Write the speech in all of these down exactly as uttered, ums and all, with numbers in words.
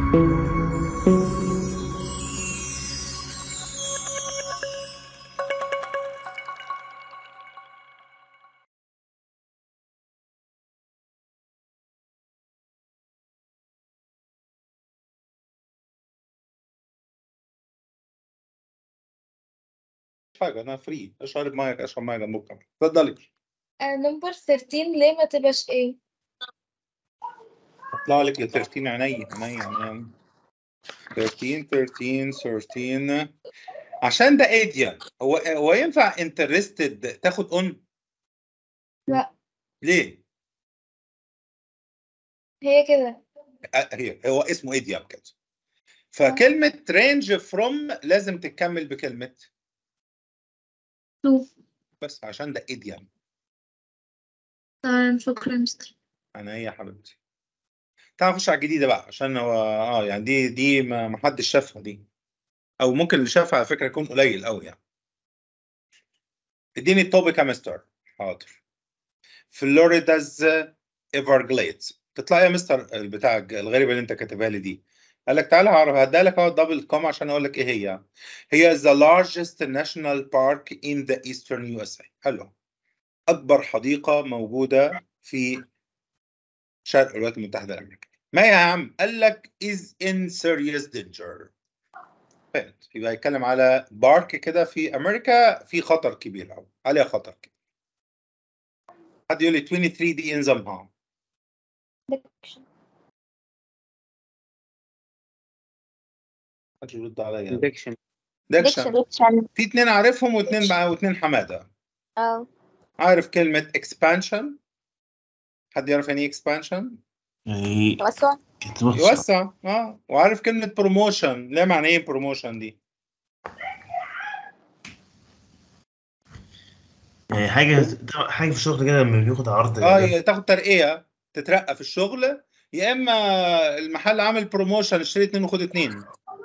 حاجه انا فري، اشرب ميه، اشرب ميه جنبك. اتفضلي. نمبر ثيرتين ليه ما تبقاش ايه؟ اطلع لك ل ثيرتين. عينيا عينيا عينيا. ثيرتين ثيرتين ثيرتين عشان ده ايديا. هو هو ينفع انترستد تاخد اون؟ لا ليه؟ هي كده. أه، هي هو اسمه ايديا كده. فكلمه رينج فروم لازم تكمل بكلمه شوف بس عشان ده ايديا. تمام شكرا يا مستر. انا هي يا حبيبتي. تعال نخش على الجديده بقى عشان هو اه يعني دي دي ما ما حدش شافها دي، او ممكن اللي شافها على فكره يكون قليل قوي يعني. اديني التوبيك يا مستر. حاضر. فلوريداز ايفرجليدز. تطلع يا مستر البتاع الغريبه اللي انت كاتبها لي دي. قال لك تعالى هعرف هديها لك اهو دبل كوم عشان اقول لك ايه هي. هي the largest national park in the eastern يو إس إيه. حلو. اكبر حديقه موجوده في شرق الولايات المتحده الامريكيه. ما يا عم؟ قال لك is in serious danger. فهمت؟ يبقى يتكلم على بارك كده في امريكا في خطر كبير قوي، عليها خطر كده. حد يقول لي ثلاثة وعشرين دي نظامها؟ حد يرد عليا. ديكشن ديكشن. ديكشن في اتنين عارفهم واثنين بقى واثنين حماده. اه عارف كلمه expansion؟ حد يعرف يعني ايه expansion؟ توسع يوسع. اه. وعارف كلمه بروموشن؟ لا معنى ايه بروموشن دي؟ يعني حاجه حاجه في الشغل كده لما بياخد عرض. اه تاخد ترقيه، تترقى في الشغل، يا اما المحل عامل بروموشن اشتري اتنين وخد اتنين.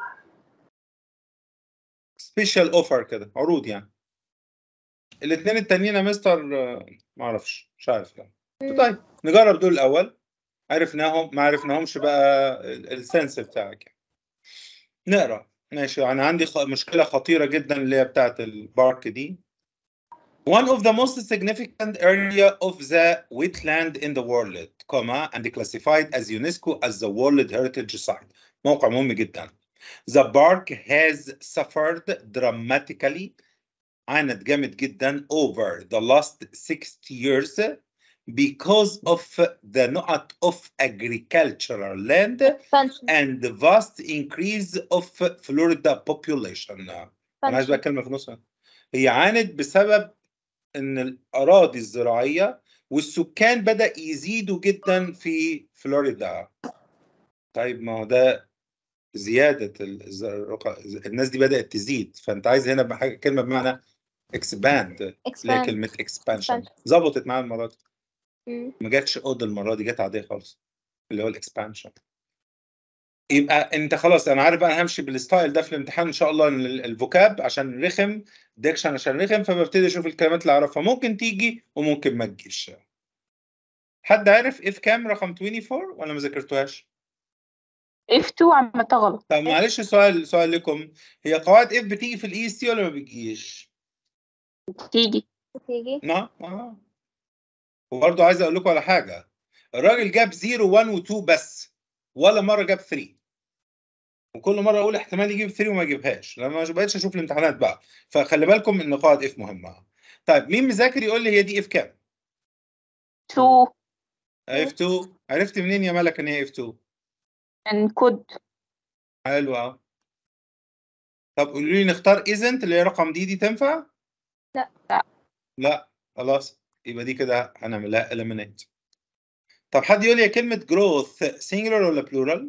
سبيشال اوفر كده، عروض يعني. الاثنين التانيين يا مستر ما اعرفش، مش عارف يعني. طيب نجرب دول الاول. عرفناهم ما عرفناهمش بقى السنس بتاعك يعني. نقرا ماشي. انا عندي خ... مشكله خطيره جدا اللي هي بتاعت البارك دي. One of the most significant area of the wetland in the world, comma, and classified as UNESCO as the World Heritage Site. موقع مهم جدا. The park has suffered dramatically. عانت جامد جدا over the last sixty years because of the نقط of agricultural land and the vast increase of Florida population. أنا عايز بقى كلمة في النص. هي عانت بسبب إن الأراضي الزراعية والسكان بدأ يزيدوا جدا في فلوريدا. طيب ما هو ده زيادة الناس دي بدأت تزيد، فأنت عايز هنا بحاجة كلمة بمعنى expand. لا كلمة expansion ظبطت معايا المرة دي. ما جاتش اود المرة دي، جت عادية خالص اللي هو الاكسبانشن. يبقى انت خلاص انا عارف بقى انا همشي بالستايل ده في الامتحان ان شاء الله. الفوكاب عشان رخم، ديكشن عشان رخم، فببتدي اشوف الكلمات اللي اعرفها ممكن تيجي وممكن ما تجيش. حد عارف اف كام رقم أربعة وعشرين ولا ما ذاكرتوهاش؟ اف اتنين عملتها غلط. طب معلش سؤال سؤال لكم، هي قواعد اف بتيجي في الاي اس تي ولا ما بتجيش؟ بتيجي بتيجي نعم. اه وبرضه عايز اقول لكم على حاجه. الراجل جاب صفر واحد و2 بس، ولا مره جاب ثلاثة. وكل مره اقول احتمال يجيب ثلاثة وما يجيبهاش لما ما بقتش اشوف الامتحانات بقى. فخلي بالكم ان قواعد اف مهمه. طيب مين مذاكر يقول لي هي دي اف كام؟ اتنين. اف اتنين. عرفت منين يا ملك ان هي اف اتنين؟ من كود. حلو اهو. طب قولوا لي نختار ايزنت اللي هي رقم دي دي تنفع؟ لا لا لا خلاص يبقى دي كده هنعملها اليمينيت. طب حد يقول لي كلمه جروث سينجلر ولا بلورال؟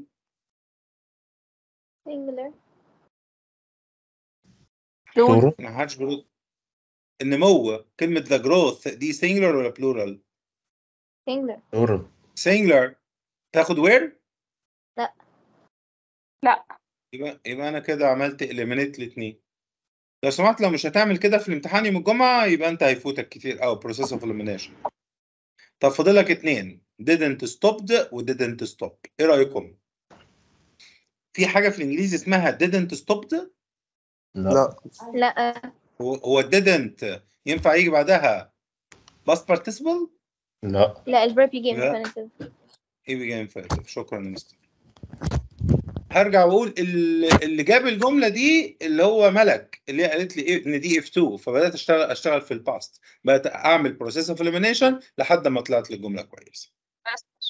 سينجلر. بلورال. ما حدش جروث. النمو كلمه ذا جروث دي سينجلر ولا بلورال؟ سينجلر. بلورال. سينجلر. تاخد وير؟ لا لا يبقى يبقى انا كده عملت اليمينيت الاثنين. لو سمحت لو مش هتعمل كده في الامتحان يوم الجمعه يبقى انت هيفوتك كتير قوي بروسيس اوف اليمينيشن. طب فاضل لك اثنين didn't stopped و didn't stop. ايه رايكم؟ في حاجه في الانجليزي اسمها didn't stopped. لا. لا لا. هو هو didn't ينفع يجي بعدها past participle؟ لا. لا الفيرب يجي لا. infinitive. ايه بيجي infinitive؟ شكرا يا مستر. هرجع واقول اللي اللي جاب الجمله دي اللي هو ملك، اللي هي قالت لي إيه ان دي اف اتنين، فبدات اشتغل اشتغل في الباست، بدات اعمل بروسيس اوف اليمينيشن لحد ما طلعت لي الجمله كويسه. بس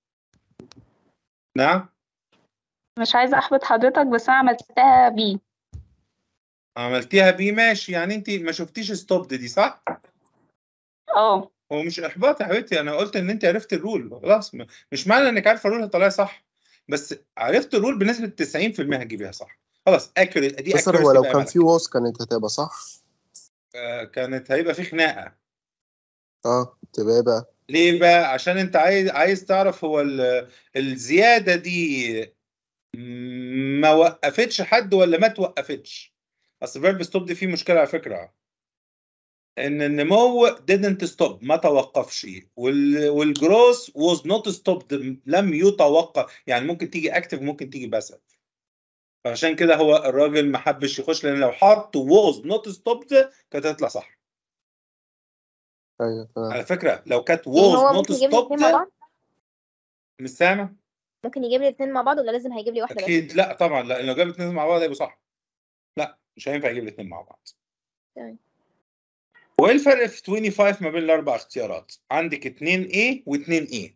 نعم. مش عايزة احبط حضرتك بس انا عملتها بي. عملتيها بيه ماشي، يعني انت ما شفتيش ستوب دي صح؟ اه هو مش احباط يا حبيبتي، انا قلت ان انت عرفت الرول خلاص، م- مش معنى انك عارفه الرول هتطلعي صح، بس عرفت الرول بنسبه تسعين في المية هتجيبيها صح. خلاص اكيوريت، دي مستر، هو accuracy لو بقى يا كان ملك. في ووز كانت هتبقى صح. آه كانت هيبقى في خناقه. اه تبقى ايه بقى؟ ليه بقى؟ عشان انت عايز عايز تعرف هو ال- الزياده دي ما وقفتش حد ولا ما توقفتش. اصل فيرب ستوب دي فيه مشكله على فكره، ان النمو didn't stop ما توقفش، وال والجروث was not stopped لم يتوقف، يعني ممكن تيجي اكتف ممكن تيجي باسف. فعشان كده هو الراجل ما حبش يخش، لان لو حط was not stopped كانت هتطلع صح. ايوه تمام. على فكره لو كانت يعني was هو not ممكن يجيب لي الاثنين مع stopped. بعض؟ مش سامع؟ ممكن يجيب لي الاثنين مع بعض ولا لازم هيجيب لي واحدة بس؟ اكيد لا طبعا، لا لو جاب الاثنين مع بعض هيبقوا صح. لا مش هينفع يجيب الاثنين مع بعض. تمام. وايه الفرق في خمسة وعشرين ما بين الاربع اختيارات؟ عندك اتنين A و2 A.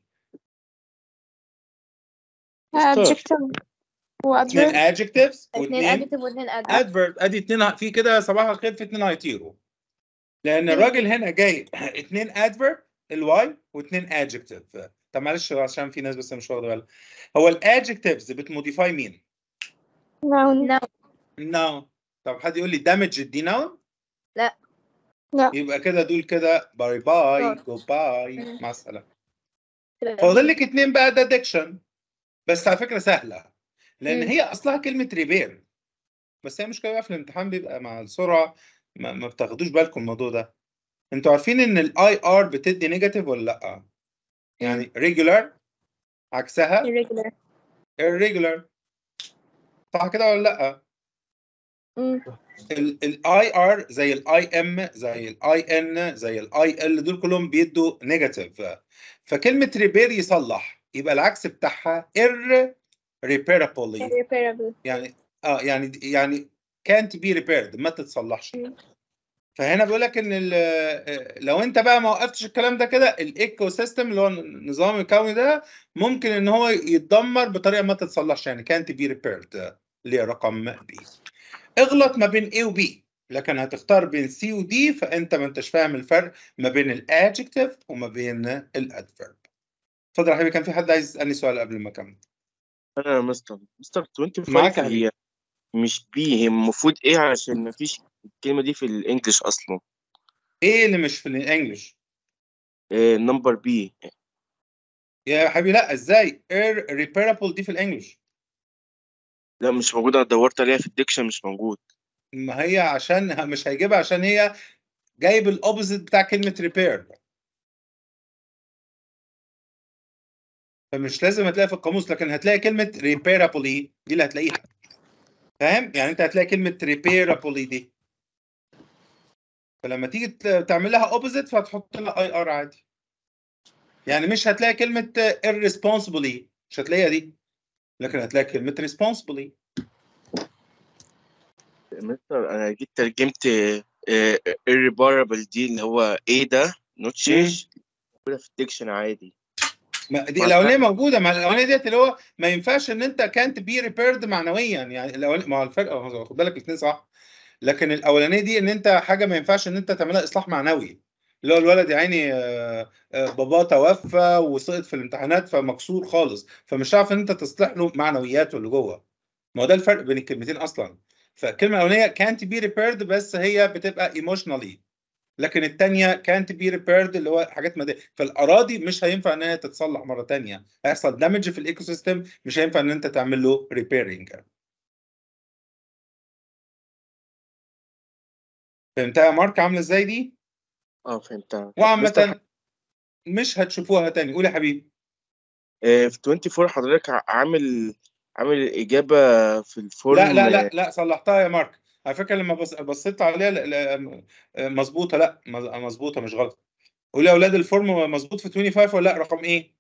adjective و اتنين adverb. adjectives اثنين واثنين adjective واثنين adverb. adverb. ادي اتنين في كده صباح الخير، في اتنين هيطيروا، لان الراجل هنا جاي اتنين adverb الواي واثنين adjective. طب معلش عشان في ناس بس مش واخده بالها، هو الادجكتيفز بتموديفاي مين؟ noun. noun. noun. طب حد يقول لي damage دي noun؟ لا. لا. يبقى كده دول كده باي باي صار. جو باي مم. مع السلامه. تبقى فاضل B. لك اتنين بقى، ده ديكشن، بس على فكره سهله لان مم. هي اصلها كلمه ريبير، بس هي مشكله بقى في الامتحان بيبقى مع السرعه ما, ما بتاخدوش بالكم الموضوع ده. انتوا عارفين ان الاي ار بتدي نيجاتيف ولا لا؟ يعني ريجولار عكسها irregular. irregular، صح كده ولا لا؟ مم. الاي ار زي الاي ام زي الاي ان زي الاي ال دول كلهم بيدوا نيجاتيف، فكلمه ريبير يصلح يبقى العكس بتاعها irreparably، irreparable. يعني اه يعني يعني can't be repaired ما تتصلحش. مم. فهنا بيقول لك ان ال- لو انت بقى ما وقفتش الكلام ده كده، الايكو سيستم اللي هو النظام الكوني ده ممكن ان هو يتدمر بطريقه ما تتصلحش، يعني can't be repaired اللي هي رقم بي. اغلط ما بين A و B، لكن هتختار بين C و D، فانت ما انتش فاهم الفرق ما بين الادجكتيف وما بين الادفيرب. اتفضل يا حبيبي، كان في حد عايز يسالني سؤال قبل ما اكمل؟ انا يا مستر مستر معاك يا خمسة وعشرين حبيبي. هي مش بي، هي المفروض ايه عشان ما فيش الكلمه دي في الانجليش اصلا. ايه اللي مش في الانجليش؟ إيه نمبر بي. يا حبيبي لا، ازاي irreparable دي في الانجليش؟ لا مش موجوده، انا دورت عليها في الديكشن مش موجود. ما هي عشان مش هيجيبها، عشان هي جايب الاوبوزيت بتاع كلمه ريبير، فمش لازم هتلاقي في القاموس، لكن هتلاقي كلمه repairably دي اللي هتلاقيها، فاهم؟ يعني انت هتلاقي كلمه repairably دي، فلما تيجي ت- تعمل لها اوبوزيت فهتحط لها اي ار عادي. يعني مش هتلاقي كلمه irresponsibly، مش هتلاقيها دي، لكن هتلاقي كلمه responsibly. مستر انا جيت ترجمت irreparable دي اللي هو ايه ده نوت تشينج، موجوده في الديكشن عادي. ما دي ما الاولانيه موجوده، ما الاولانيه ديت اللي هو ما ينفعش ان انت كانت بي ريبيرد معنويا، يعني الاولانيه ما هو الفرق خد بالك الاثنين صح، لكن الاولانيه دي ان انت حاجه ما ينفعش ان انت تعملها اصلاح معنوي، اللي هو الولد يا عيني آه، آه، باباه توفى وسقط في الامتحانات فمكسور خالص، فمش عارف ان انت تصلح له معنوياته اللي جوه. ما هو ده الفرق بين الكلمتين اصلا. فالكلمه الاولانيه كانت بي ريبيرد بس هي بتبقى ايموشنالي، لكن الثانيه كانت بي ريبيرد اللي هو حاجات ماديه، فالاراضي مش هينفع ان هي تتصلح مره ثانيه، هيحصل دامج في الايكو سيستم، مش هينفع ان انت تعمل له ريبيرنج. فهمتها يا مارك عامله ازاي دي؟ اه فهمتها. مستر وعامه مش هتشوفوها تاني. قول يا حبيبي. آه، في أربعة وعشرين حضرتك ع- عامل عامل الإجابة في الفورم. لا لا لا لا صلحتها يا مارك على فكره لما بص... بصيت عليها لا- لا، مظبوطه لا مز- مظبوطه مش غلط. قولي يا اولاد الفورم مظبوط في خمسة وعشرين ولا لا رقم ايه؟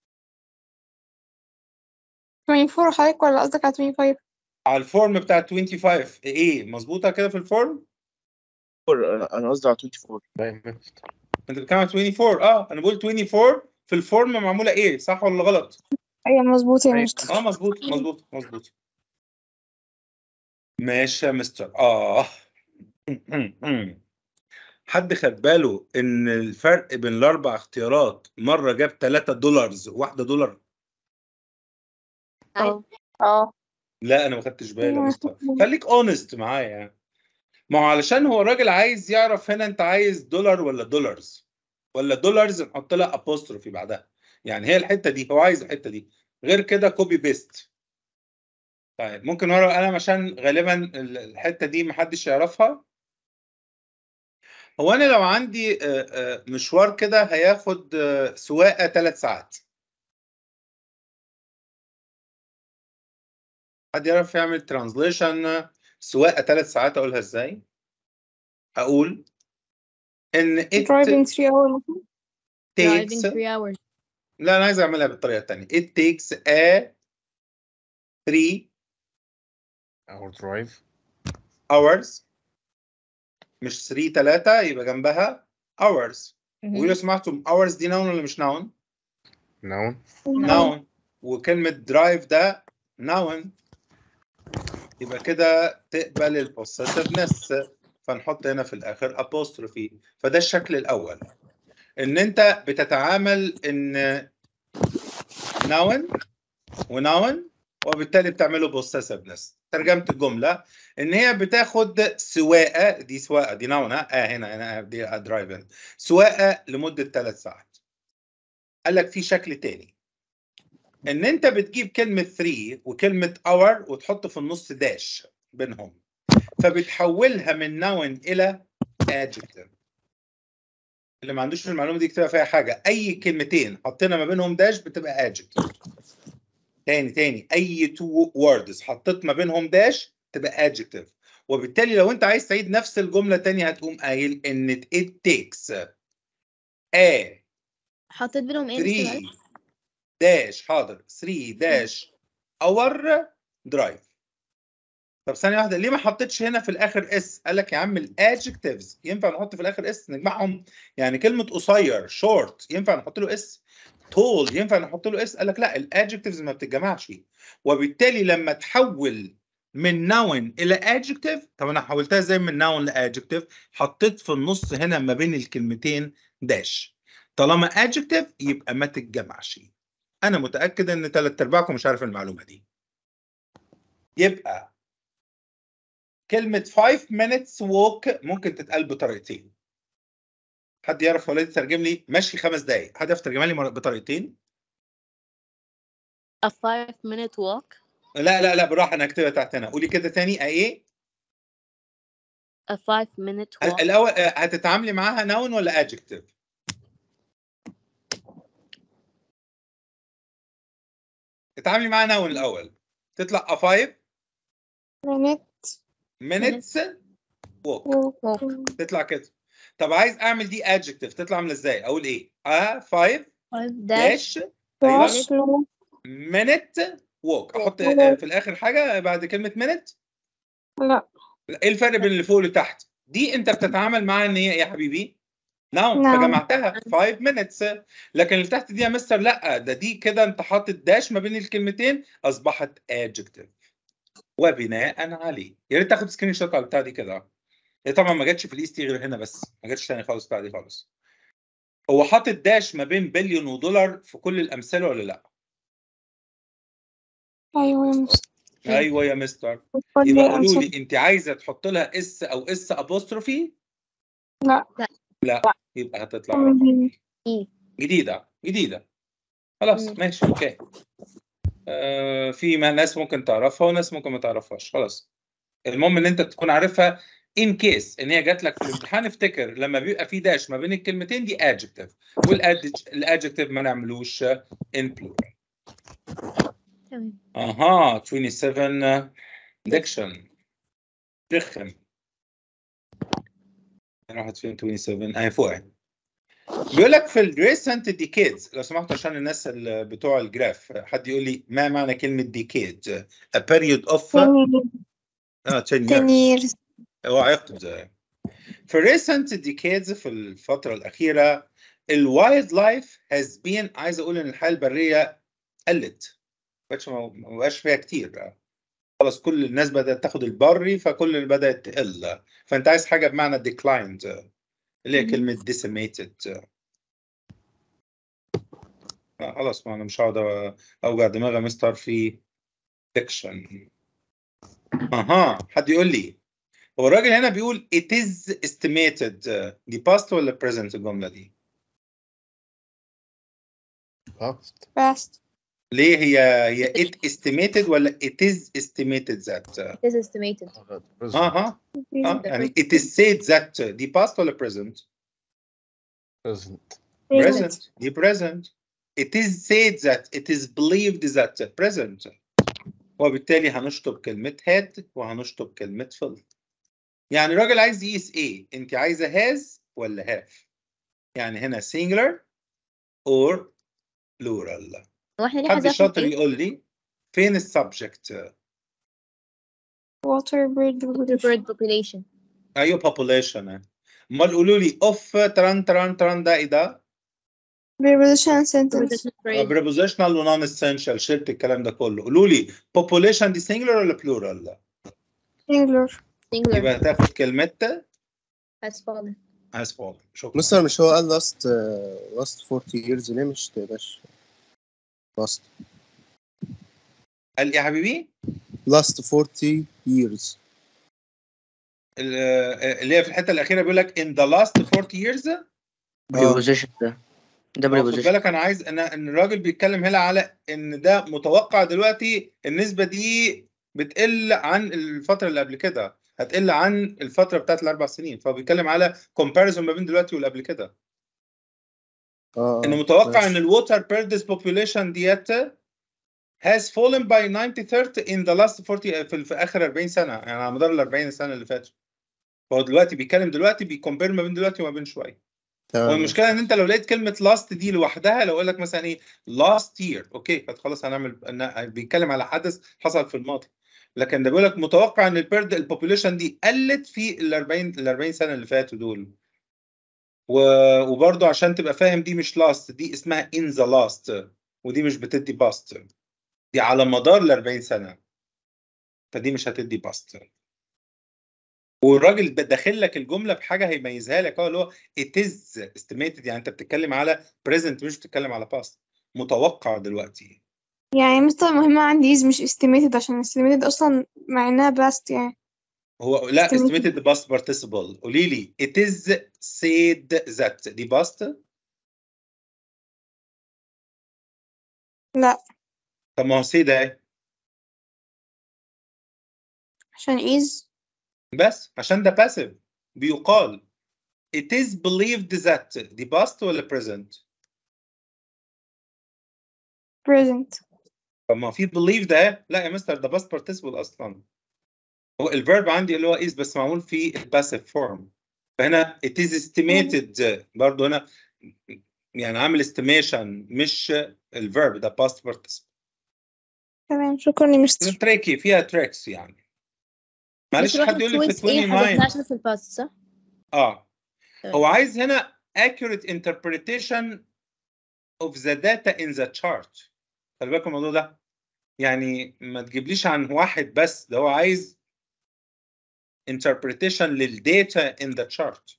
أربعة وعشرين حضرتك ولا قصدك على خمسة وعشرين؟ على الفورم بتاع خمسة وعشرين ايه مظبوطه كده في الفورم؟ أنا قصدي على أربعة وعشرين. انت بتتكلم على أربعة وعشرين اه انا بقول أربعة وعشرين في الفورم معموله ايه صح ولا غلط؟ أيوة مظبوط يا مستر. اه مظبوط مظبوط مظبوط. ماشي يا مستر اه حد خد باله ان الفرق بين الاربع اختيارات مره جاب ثلاثة دولارز وواحده دولار؟ اه اه لا انا ما خدتش بالي يا مستر خليك اونست معايا يعني. ما هو علشان هو الراجل عايز يعرف هنا انت عايز دولار ولا دولارز ولا دولارز نحط لها ابوستروفي بعدها يعني هي الحته دي هو عايز الحته دي غير كده كوبي بيست. طيب ممكن ورقه وقلم عشان غالبا الحته دي محدش يعرفها. هو انا لو عندي مشوار كده هياخد سواقه ثلاث ساعات حد يعرف يعمل ترانزليشن سواقه ثلاث ساعات اقولها ازاي؟ اقول ان it driving three hours. takes three hours. لا انا عايز اعملها بالطريقه الثانيه it takes a three اور درايف hours مش ثلاثة ثلاثة يبقى جنبها hours. ولو سمعتم hours دي noun ولا مش noun؟ نون noun. وكلمه درايف ده noun يبقى كده تقبل البوسيتيفنس فنحط هنا في الاخر apostrophe. فده الشكل الاول ان انت بتتعامل ان noun وناون وبالتالي بتعمله بوسيسيفنس. ترجمه الجمله ان هي بتاخد سواقه دي سواقه دي ناون اه هنا هنا دي درايفن سواقه لمده ثلاث ساعات. قال لك في شكل تاني ان انت بتجيب كلمه ثري وكلمه اور وتحط في النص داش بينهم فبتحولها من ناون الى adjective. اللي ما عندوش المعلومه دي يكتبها فيها حاجه اي كلمتين حطينا ما بينهم داش بتبقى adjective. تاني تاني اي تو ووردز حطيت ما بينهم داش تبقى adjective. وبالتالي لو انت عايز تعيد نفس الجمله تاني هتقوم قايل ان it takes a حطيت بينهم ايه ثري داش حاضر ثري داش اور درايف. طب ثانيه واحده ليه ما حطيتش هنا في الاخر اس؟ قال لك يا عم الادجكتيفز ينفع نحط في الاخر اس نجمعهم يعني كلمه قصير شورت ينفع نحط له اس طول ينفع نحط له اس؟ قال لك لا الادجكتيفز ما بتتجمعش. وبالتالي لما تحول من noun الى adjective طب انا حولتها ازاي من noun لادجكتيف؟ حطيت في النص هنا ما بين الكلمتين داش. طالما adjective يبقى ما تتجمعش. انا متاكد ان ثلاث ارباعكم مش عارف المعلومه دي. يبقى كلمه five minutes walk ممكن تتقال بطريقتين. حد يعرف ولا يترجم لي مشي خمس دقائق؟ حد يعرف يترجمها لي بطريقتين؟ A five minute walk. لا لا لا بالراحه انا هكتبها تحت هنا. قولي كده تاني ايه؟ A five minute walk. الاول هتتعاملي معاها noun ولا adjective؟ تتعاملي معاها noun الاول تطلع a five minute minutes walk تطلع كده. طب عايز اعمل دي adjective تطلع عامله ازاي؟ اقول ايه؟ a five dash dash minute walk. احط في الاخر حاجه بعد كلمه minute؟ لا. ايه الفرق بين اللي فوق واللي تحت؟ دي انت بتتعامل معاها ان هي ايه يا حبيبي؟ ناون نعم. فجمعتها five minutes. لكن اللي تحت دي يا مستر لا ده دي كده انت حاطط داش ما بين الكلمتين اصبحت adjective. وبناء عليه يا ريت تاخد سكرين شوت على البتاع دي كده. هي طبعا ما جاتش في الاي اس تي غير هنا بس ما جاتش تاني خالص بتاع دي خالص. هو حاطط داش ما بين بليون ودولار في كل الامثله ولا لا؟ ايوه يا مستر. ايوه يا مستر. يبقى قولوا لي انت عايزه تحط لها اس او اس ابوستروفي؟ لا لا يبقى هتطلع رقم جديده جديده خلاص ماشي اوكي. آه في ناس ممكن تعرفها وناس ممكن ما تعرفهاش خلاص. المهم ان انت تكون عارفها ان كيس ان هي جات لك في الامتحان. افتكر لما بيبقى في داش ما بين الكلمتين دي adjective والادجكتيف ما نعملوش in plural. تمام. اها سبعة وعشرين ديكشن رخم. انا واحد فيهم سبعة وعشرين اهي فوق اهي. بيقول لك في الريسنت ديكيدز، لو سمحت عشان الناس اللي بتوع الجراف، حد يقول لي ما معنى كلمه ديكيد؟ a period of اه عشرة ten years. years. هو عقد. في الريسنت ديكيدز في الفتره الاخيره الوايلد لايف هاز بين، عايز اقول ان الحياه البريه قلت، ما بقاش فيها كتير. خلاص كل الناس بدات تاخد البري، فكل اللي بدات تقل، فانت عايز حاجه بمعنى declined اللي هي كلمه decimated. خلاص ما انا مش هقعد اوجع دماغي مستر في ديكشن. اها حد يقول لي هو الراجل هنا بيقول it is estimated، دي past ولا present الجمله دي؟ past. Past. ليه هي هي it estimated ولا it is estimated that؟ It is estimated. اها اه يعني it is said that دي past ولا present؟ present. present دي present. it is said that it is believed that present، وبالتالي هنشطب كلمة had وهنشطب كلمة fill. يعني الراجل عايز يقيس ايه؟ انت عايزة has ولا have؟ يعني هنا singular or plural. واحنا ليه حد حذفنا شاطر ايه؟ يقول لي فين السبجكت؟ Water bird population. bird population. ايوه population. امال قولوا لي اوف تران تران تران ده ايه ده؟ Preposition sentence. Prepositional phrase. prepositional ونون essential. شلت الكلام ده كله. قولوا لي population دي singular ولا plural؟ Singular. Singular. يبقى هتاخد كلمة has fallen. has fallen. شكرا. مستر مش هو قال last uh, last forty years ليه مش تبقاش last قال ايه يا حبيبي؟ last forty years ال- اللي هي في الحتة الأخيرة بيقول لك in the last forty years. preposition ده ده ما خد preposition. بالك أنا عايز أن إن الراجل بيتكلم هنا على إن ده متوقع دلوقتي النسبة دي بتقل عن الفترة اللي قبل كده، هتقل عن الفترة بتاعت الأربع سنين، فهو بيتكلم على comparison ما بين دلوقتي واللي قبل كده. اه إنه متوقع إن الwater birds population ديت has fallen by ninety third in the last forty في, في آخر أربعين سنة، يعني على مدار ال أربعين سنة اللي فاتوا. فهو دلوقتي بيتكلم دلوقتي بيكمبير ما بين دلوقتي وما بين شوية. والمشكله ان انت لو لقيت كلمه لاست دي لوحدها، لو اقول لك مثلا ايه لاست يير، اوكي خلاص هنعمل بيتكلم على حدث حصل في الماضي. لكن ده بيقول لك متوقع ان البيرد البوبوليشن دي قلت في ال أربعين ال أربعين سنه اللي فاتوا دول. وبرضه عشان تبقى فاهم دي مش لاست، دي اسمها ان ذا لاست، ودي مش بتدي باست، دي على مدار ال أربعين سنه، فدي مش هتدي باست. والراجل داخل لك الجمله بحاجه هيميزها لك، هو اللي هو it is estimated، يعني انت بتتكلم على present مش بتتكلم على past، متوقع دلوقتي. يعني مستر مهمة عندي is مش estimated عشان estimated أصلا مع إنها past يعني. هو لا Estimated. estimated past participle. قولي لي it is said that دي past؟ لا طب ما هو say ده عشان is. بس عشان ده passive بيقال. it is believed that دي past ولا present؟ present. طب ما في believe ده، لا يا مستر ده past participle اصلا. هو الفيرب عندي اللي هو is بس معمول في الباسيف فورم، فهنا it is estimated برضه هنا يعني عامل estimation مش الفيرب ده past participle. تمام شكرا يا مستر. تريكي فيها تريكس يعني. معلش حد يقول لي في ايه تسعة وعشرين حذفناها عشان في الباست صح؟ اه تمام. هو عايز هنا accurate interpretation of the data in the chart. خلي بالكم الموضوع ده، يعني ما تجيبليش عن واحد بس، ده هو عايز interpretation للداتا in the chart.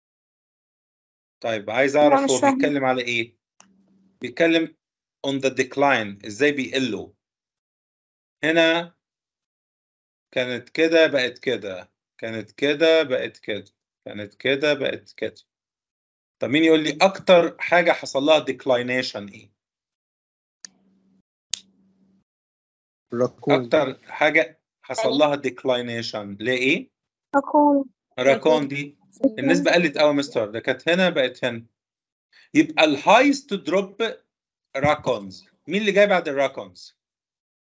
طيب عايز لا اعرف مش هو فاهمة. بيتكلم على ايه؟ بيتكلم on the decline، ازاي بيقلوا. هنا كانت كده بقت كده، كانت كده بقت كده، كانت كده بقت كده. طب مين يقول لي اكتر حاجه حصل لها declination ايه؟ راكون اكتر حاجه حصل لها declination ليه ايه؟ أكون. راكون دي النسبه قلت قوي مستر، ده كانت هنا بقت هنا. يبقى الهايست دروب راكونز. مين اللي جاي بعد الراكونز؟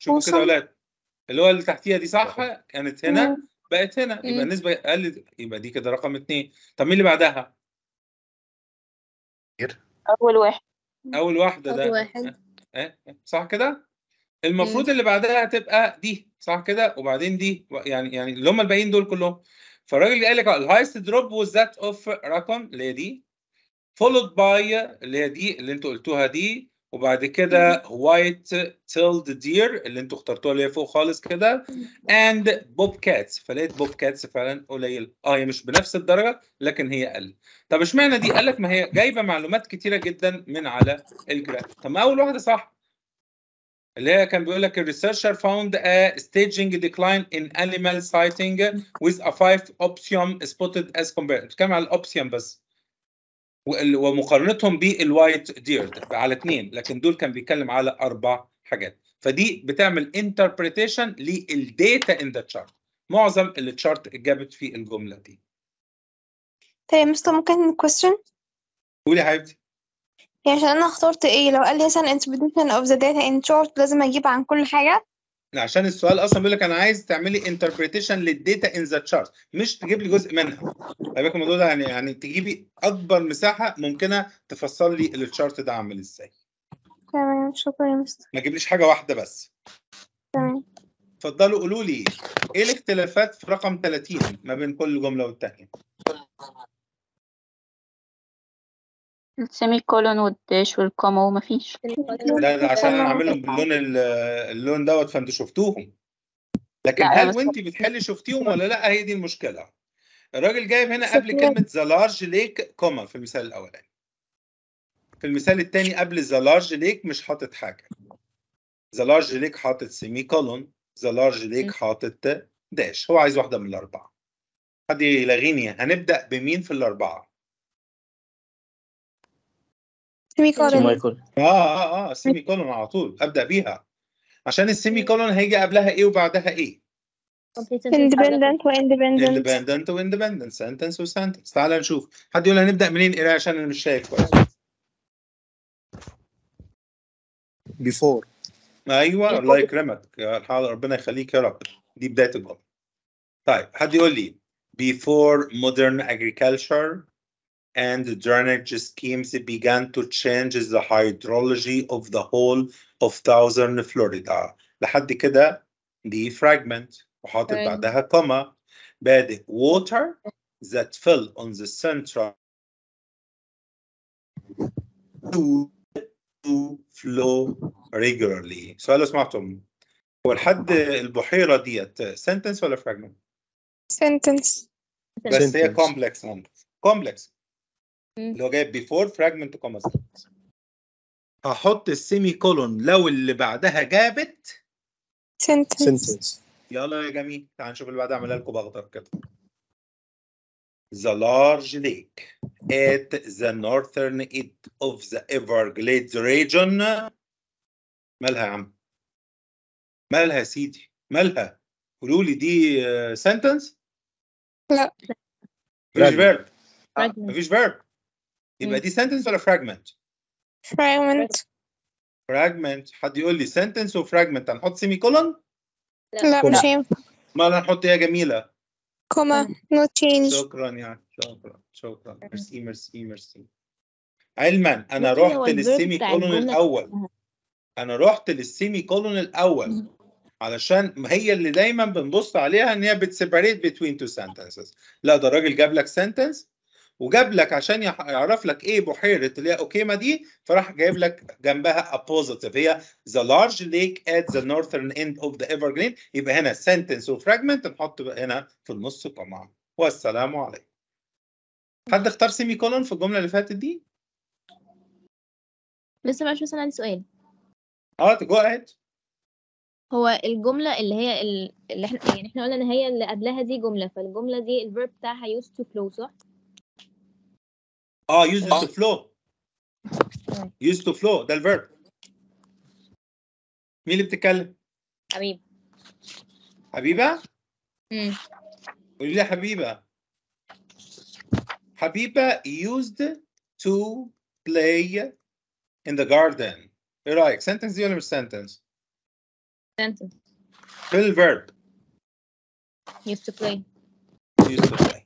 شوفوا كده يا awesome. اولاد، اللي هو اللي تحتيها دي صح، كانت هنا مم. بقت هنا، يبقى مم. النسبه قلت، يبقى دي كده رقم اتنين. طب مين اللي بعدها؟ أول واحد. اول واحده أول ده واحد. اه صح كده. المفروض اللي بعدها هتبقى دي صح كده، وبعدين دي، يعني يعني اللي هم الباقيين دول كلهم. فالراجل قال لك الهايست دروب was that of رقم اللي هي دي، followed by اللي هي دي اللي انتوا قلتوها دي، وبعد كده white tailed deer اللي انتوا اخترتوها اللي هي فوق خالص كده، and bobcats. فلقيت bobcats فعلا قليل، اه هي مش بنفس الدرجه لكن هي اقل. طب اشمعنى دي؟ قال لك ما هي جايبه معلومات كتيره جدا من على الجراف. طب ما اول واحده صح، اللي هي كان بيقول لك الريسيرشر found a staging decline in animal sighting with a five opsium spotted as compared. بتتكلم على الاوبسيوم بس، ومقارنتهم بالوايت دير على اثنين، لكن دول كان بيتكلم على اربع حاجات. فدي بتعمل انتربريتيشن للداتا ان ذا تشارت. معظم التشارت اتجابت في الجمله دي. طيب مستر ممكن question؟ قولي يا حبيبتي. يعني عشان أنا اخترت إيه، لو قال لي مثلا interpretation of the data in chart لازم أجيب عن كل حاجة؟ عشان السؤال اصلا بيقول لك انا عايز تعملي انتربريتيشن للداتا ان ذا تشارت، مش تجيب لي جزء منها. خلي بالك الموضوع ده يعني يعني تجيبي اكبر مساحه ممكنه تفسر لي التشارت ده عامل ازاي. تمام شكرا يا مستر. ما تجيبليش حاجه واحده بس. تمام. اتفضلوا قولوا لي ايه الاختلافات في رقم ثلاثين ما بين كل جمله والتانيه؟ السيمي كولون والداش والكوما ومفيش. لا ده عشان انا عاملهم باللون ال- اللون دوت فانتوا شفتوهم، لكن لا هل بس وانت بتحلي شفتيهم ولا لا؟ هي دي المشكله. الراجل جايب هنا قبل شكراً. كلمه ذا لارج ليك كوما في المثال الاولاني، في المثال الثاني قبل ذا لارج ليك مش حاطط حاجه، ذا لارج ليك حاطط سيمي كولون، ذا لارج ليك حاطط داش. هو عايز واحده من الاربعه. حد يلاغيني، هنبدا بمين في الاربعه؟ سيمي كولون. مايكل. اه اه اه سيمي كولون على طول ابدا بيها، عشان السيمي كولون هيجي قبلها ايه وبعدها ايه؟ independent و independent. independent و independent، sentence و sentence. تعال نشوف. حد يقول هنبدا منين قرايه عشان انا مش شايف كويس. before. ايوه الله يكرمك يا حاضر، ربنا يخليك يا رب. دي بدايه الجمله. طيب حد يقول لي before modern agriculture and drainage schemes began to change the hydrology of the whole of southern Florida. لحد كده دي fragment وحاطط تمام. بعدها كوما، بادئ water that fell on the central to, to flow regularly. سؤال لو سمعتم، هو لحد البحيرة ديت sentence ولا fragment؟ sentence. بس هي Sentence. complex sentence. complex مم. اللي هو جايب before fragment كوما sentence. هحط السيمي كولون لو اللي بعدها جابت sentence. sentence. يلا يا جميل. تعال نشوف اللي بعدها اعملها لكم باخضر كده. The large lake at the northern end of the Everglades region. مالها يا عم؟ مالها يا سيدي؟ مالها؟ قولوا لي دي sentence؟ لا. مفيش Fragment. verb. مفيش verb. يبقى دي sentence ولا fragment؟ fragment. fragment. حد يقول لي sentence و fragment هنحط سيمي كولون؟ لا مش هينفع. ما هنحط ايه يا جميلة؟ كوما no change. شكرا يعني شكرا شكرا ميرسي ميرسي ميرسي. علما انا بصي، رحت هو الverb للسيمي بتاع كولون الجملة الاول، كلها. انا رحت للسيمي كولون الاول علشان هي اللي دايما بنبص عليها ان هي بتسيبريت بين تو sentences. لا ده الراجل جاب لك sentence وجاب لك عشان يح- يعرف لك ايه بحيره اللي هي اوكيما دي، فراح جايب لك جنبها a positive هي the large lake at the northern end of the Everglades. يبقى هنا sentence و fragment نحط بقى هنا في النص طبعا. والسلام عليكم. حد اختار سيمي كولون في الجمله اللي فاتت دي؟ لسه بقى، بس انا عندي سؤال. اه جو اهيد. هو الجملة اللي هي ال- اللي احنا يعني احنا قلنا ان هي اللي قبلها دي جملة، فالجملة دي الفيرب بتاعها used to flow صح؟ اه used to flow. used to flow ده الفيرب. مين اللي بتتكلم؟ حبيب. حبيبه؟ امم قولي لي يا حبيبه. حبيبه used to play in the garden. ايه رايك؟ sentence دي ولا مش sentence؟ sentence في الفيرب used to play. used to play.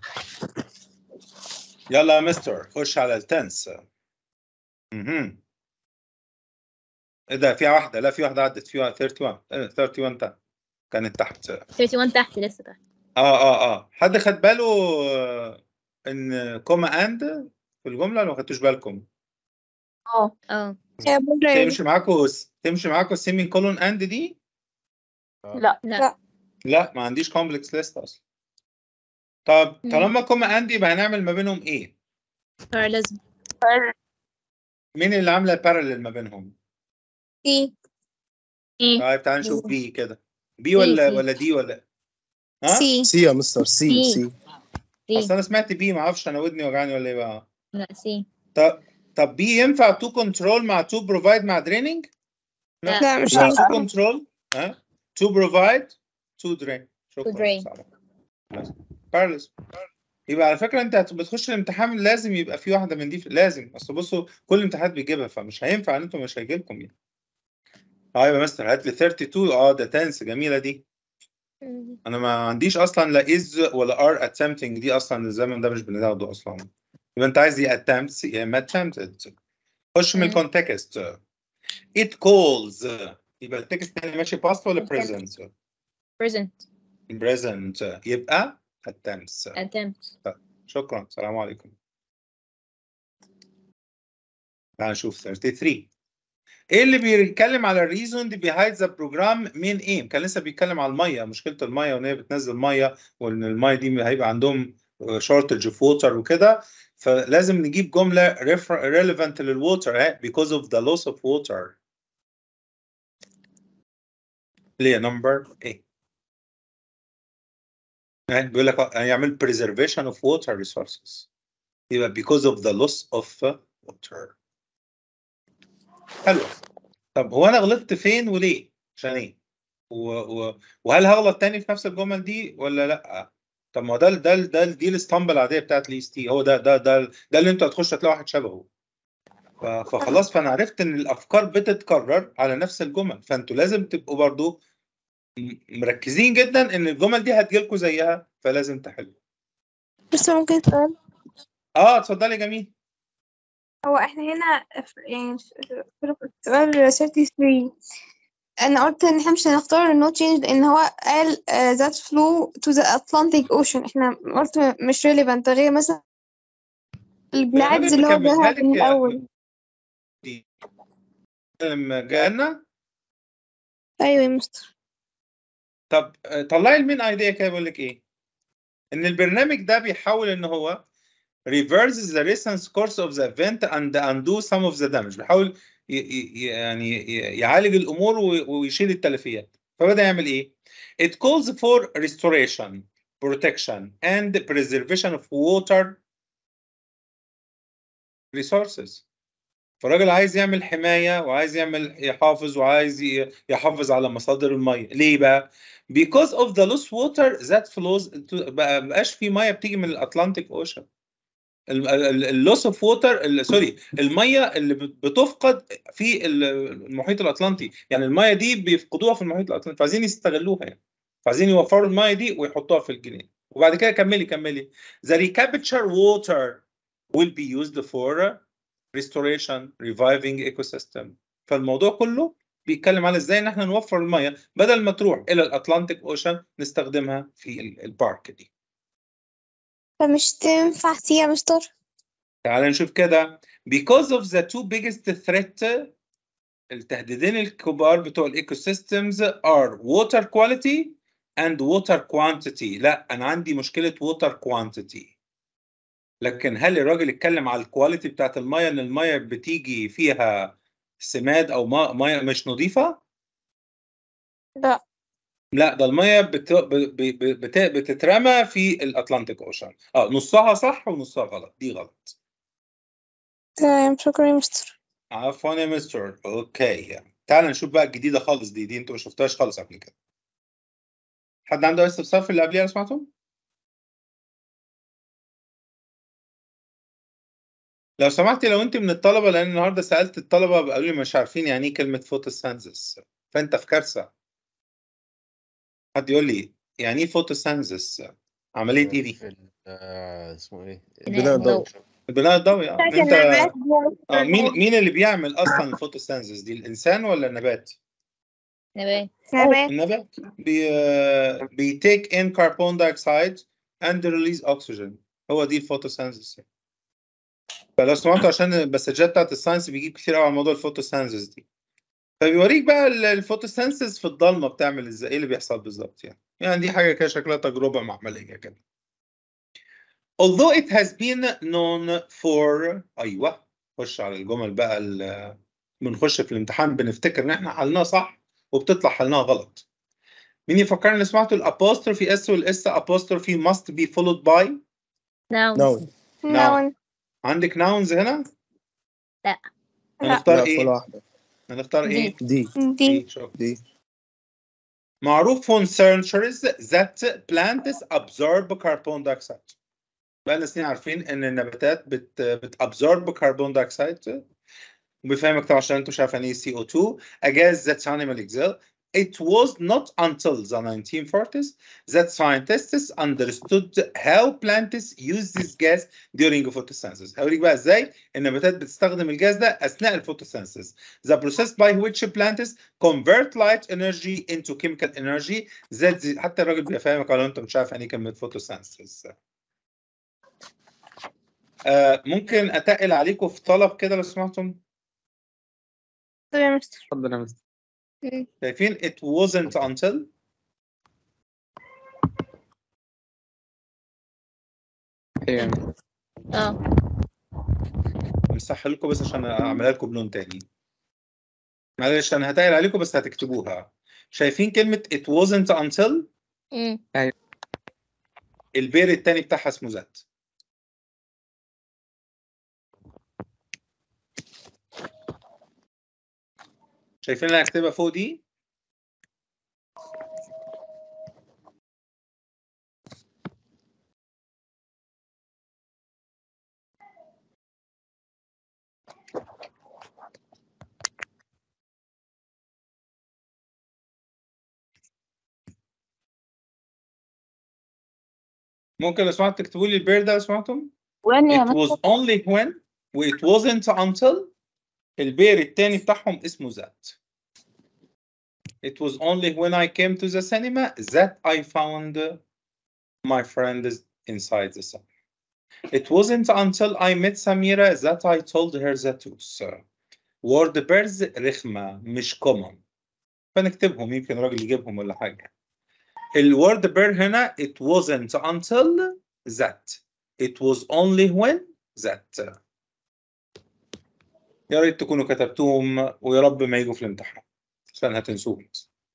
يلا يا مستر خش على التنس. اها ايه ده؟ فيها واحدة، لا في واحدة عدت، فيها واحد وثلاثين. إيه، ثلاثين واحد تحت. كانت تحت. واحد وثلاثين تحت لسه تحت. اه اه اه حد خد باله آه، ان كوما اند في الجملة ولا ما خدتوش بالكم؟ اه اه يا بره تمشي معاكم تمشي معاكم السيمي كولون اند دي؟ لا لا لا ما عنديش كومبلكس ليست اصلا. طب مم. طالما كوما اند يبقى هنعمل ما بينهم ايه؟ parallelism. مين اللي عامله الباراليل ما بينهم؟ سي ايه طيب تعال نشوف بي كده. بي سي ولا سي ولا دي ولا ها؟ سي سي يا مستر، سي سي. سي سي اصل انا سمعت بي ما اعرفش انا ودني وجعاني ولا ايه بقى. لا سي. طب طب بي ينفع تو كنترول مع تو بروفايد مع دريننج؟ لا لا مش لا. هينفع. تو كنترول ها تو بروفايد تو درين. شكرا drain. صح. باراليز. يبقى على فكره انت هت- بتخش الامتحان لازم يبقى في واحده من دي، لازم. اصل بصوا كل الامتحانات بيجيبها، فمش هينفع ان انتم مش هيجيلكم يعني. اه يبقى مستر هات لي اتنين وثلاثين. اه ده تنس جميله دي. انا ما عنديش اصلا لا از ولا ار attempting دي اصلا، الزمن ده مش بناخده اصلا. يبقى انت عايز يا attempts يا اما attempted. خش من مم. الكونتكست. it calls يبقى التكست الثاني ماشي past ولا Attempt. present؟ present present يبقى attempts. attempt. شكرا السلام عليكم. تعال نشوف ثلاثة وثلاثين. ايه اللي بيتكلم على الريزون behind the program من ايه؟ كان لسه بيتكلم على الميه، مشكله الميه وان هي بتنزل ميه، وان الميه دي هيبقى عندهم shortage of water وكده، فلازم نجيب جمله relevant للووتر because of the loss of water. اللي هي نمبر ايه؟ بيقول لك هيعمل preservation of water resources. يبقى because of the loss of water. حلو. طب هو انا غلطت فين وليه؟ عشان ايه؟ و... و... وهل هغلط تاني في نفس الجمل دي ولا لا؟ طب ما هو ده ده ده دي الاسطمبه العاديه بتاعت ليست تي، هو ده ده ده ده اللي انتوا هتخشوا هتلاقوا واحد شبهه. ف... فخلاص فانا عرفت ان الافكار بتتكرر على نفس الجمل، فانتوا لازم تبقوا برضو مركزين جدا ان الجمل دي هتجيلكوا زيها، فلازم تحلوا. بس ممكن سؤال. اه اتفضلي جميل. هو احنا هنا في- يعني في في سؤال ثلاثة وثلاثين انا قلت ان احنا مش هنختار no change لان هو قال uh, that flew to the Atlantic Ocean. احنا قلت مش relevant غير مثلا الجلادز اللي هو بكملها جاها من لك يا الاول. دي لما جانا. ايوه يا مستر. طب طلعي المين ايديا كده بقول لك ايه؟ ان البرنامج ده بيحاول ان هو reverses the recent course of the event and undo some of the damage. بيحاول ي- ي- يعني ي- يعالج الامور و- ويشيل التلفيات. فبدا يعمل ايه؟ It calls for restoration, protection and preservation of water resources. فالراجل عايز يعمل حمايه وعايز يعمل يحافظ وعايز ي- يحافظ على مصادر الميه. ليه بقى؟ Because of the lost water that flows to بقى مبقاش في ميه بتيجي من الاطلنطيك اوشن. اللوس اوف ووتر سوري الميه اللي بتفقد في المحيط الاطلنطي، يعني الميه دي بيفقدوها في المحيط الاطلنطي، فعايزين يستغلوها يعني، فعايزين يوفروا الميه دي ويحطوها في الجنين. وبعد كده كملي كملي the recapture water will be used for restoration reviving ecosystem. فالموضوع كله بيتكلم على ازاي ان احنا نوفر الميه بدل ما تروح الى الاطلنطيك اوشن نستخدمها في البارك دي. فمش تنفع سي يا مستر. تعال نشوف كده. because of the two biggest threat التهديدين الكبار بتوع الايكو سيستمز are water quality and water quantity. لا انا عندي مشكله water quantity. لكن هل الراجل اتكلم على الكواليتي بتاعت الميه ان الميه بتيجي فيها سماد او ميه مش نظيفه؟ لا. لا ده الميه بت... بت... بتترمى في الاطلنطيك اوشن. اه نصها صح ونصها غلط، دي غلط. تمام شكرا يا مستر. عفوا يا مستر. اوكي تعال نشوف بقى الجديده خالص دي دي انتوا ما شفتوهاش خالص قبل كده. حد عنده استفسار في اللي قبليها سمعتم؟ لو سمحتي لو انت من الطلبه، لان النهارده سالت الطلبه قالوا لي مش عارفين يعني ايه كلمه فوتوسينثيسيس. فانت في كارثه. حد يقول لي يعني ايه فوتوسينثيس؟ عمليه ايه دي؟ في ال- آه، اسمه ايه؟ البناء الضوئي. البناء الضوئي. آه. بتاعت انت النبات آه مين مين اللي بيعمل اصلا الفوتوسينثيس دي، الانسان ولا النبات؟ نبات. نبات. النبات بي بيتيك ان كربون دايوكسيد اند ريليز اوكسجين، هو دي الفوتوسينثيس. فلو سمعتوا عشان المسجات بتاعت الساينس بيجيب كتير قوي على موضوع الفوتوسينثيس دي، فبيوريك بقى ال- الفوتوسينثيس في الضلمه بتعمل ازاي، ايه اللي بيحصل بالظبط يعني. يعني دي حاجه كده شكلها تجربه معمليه كده. Although it has been known for ايوه خش على الجمل بقى ال- بنخش في الامتحان بنفتكر ان احنا حلناها صح وبتطلع حلناها غلط. مين يفكرني اللي سمعتوا الابوستروفي اس والاس apostrophe must be followed by ناون. نون. نون. عندك nouns هنا؟ لا. هنختار لا، ايه؟ ولا واحدة. هنختار ايه؟ دي دي. شوف. دي معروف on centuries that plants absorb carbon dioxide. بقى سنين عارفين ان النباتات بت بتابزورب كربون دايوكسيد، وبفهمك طبعا عشان انتوا شايفين ايه سي أو تو. A gas that animal exhale. It was not until the nineteen forties that scientists understood how plants use this gas during photosynthesis. هوريك بقى ازاي النباتات بتستخدم الجاز ده اثناء الفوتوسينثيز. The process by which plants convert light energy into chemical energy that حتى الراجل بيفهمك لو انت مش عارف يعني كلمه فوتوسينثيز. آه ممكن اتقل عليكم في طلب كده لو سمحتم. طب يا مستر. اتفضل يا مستر. شايفين it wasn't until ايه اه. مسحل لكم بس عشان اعملها لكم بلون تاني. معلش انا هتقل عليكم بس هتكتبوها. شايفين كلمة it wasn't until؟ امم البير التاني بتاعها اسمه ذات. شايفين اللي هكتبها فوق دي؟ ممكن لو سمحتوا تكتبوا لي البير ده لو سمحتم؟ وين يا It was مستر؟ only when و it wasn't until البير التاني بتاعهم اسمه ذات. It was only when I came to the cinema that I found my friends inside the cinema. It wasn't until I met Samira that I told her the truth. Word pairs رخمة مش common. فنكتبهم يمكن راجل يجيبهم ولا حاجة. الword pair هنا it wasn't until that. It was only when that. يا ريت تكونوا كتبتوهم ويا رب ما يجوا في الامتحان عشان هتنسوهم.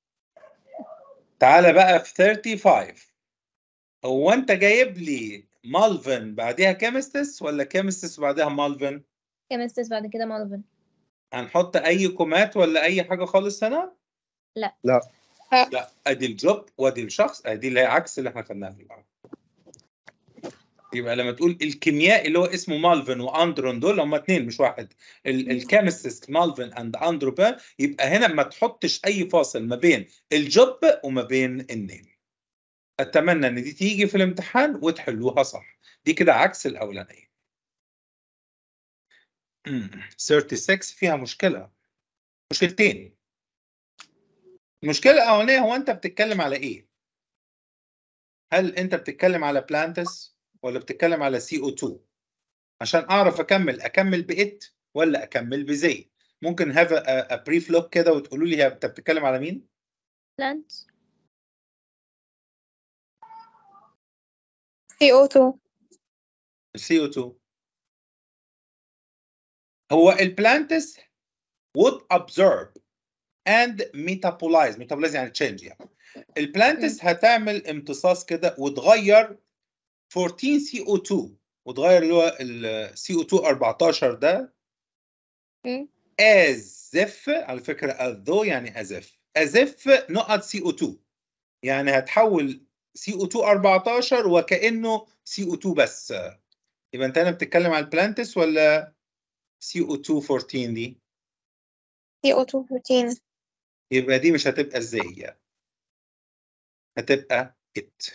تعالى بقى في خمسة وثلاثين. هو انت جايب لي مالفن بعدها كيمستس ولا كيمستس بعدها مالفن؟ كيمستس بعد كده مالفن. هنحط اي كومات ولا اي حاجه خالص هنا؟ لا. لا. لا ادي الجوب وادي الشخص، ادي اللي هي عكس اللي احنا خدناها في الاول. يبقى لما تقول الكيميائي اللي هو اسمه مالفن واندرون دول هم اثنين مش واحد. الكيمستس مالفن اند اندروبا، يبقى هنا ما تحطش اي فاصل ما بين الجوب وما بين النيم. اتمنى ان دي تيجي في الامتحان وتحلوها صح. دي كده عكس الاولانيه. ستة وثلاثين فيها مشكله، مشكلتين. المشكله الاولانيه هو انت بتتكلم على ايه؟ هل انت بتتكلم على بلانتس ولا بتتكلم على سي أو تو؟ عشان اعرف اكمل اكمل بإت ولا اكمل بزي. ممكن هاف ا بريف لوك كده وتقولوا لي انت بتتكلم على مين؟ بلانت. سي أو تو. سي أو تو. هو البلانتس would absorb and metabolize. metabolize يعني change يعني. البلانتس هتعمل امتصاص كده وتغير أربعتاشر سي أو تو وتغير اللي هو ال سي أو تو أربعتاشر ده as if، على فكرة as though يعني as if as if نقط سي أو تو، يعني هتحول سي أو تو أربعتاشر وكأنه سي أو تو بس. يبقى انت هنا بتتكلم على البلانتس ولا سي أو تو أربعتاشر دي؟ سي أو تو أربعتاشر. يبقى دي مش هتبقى ازاي، هتبقى it.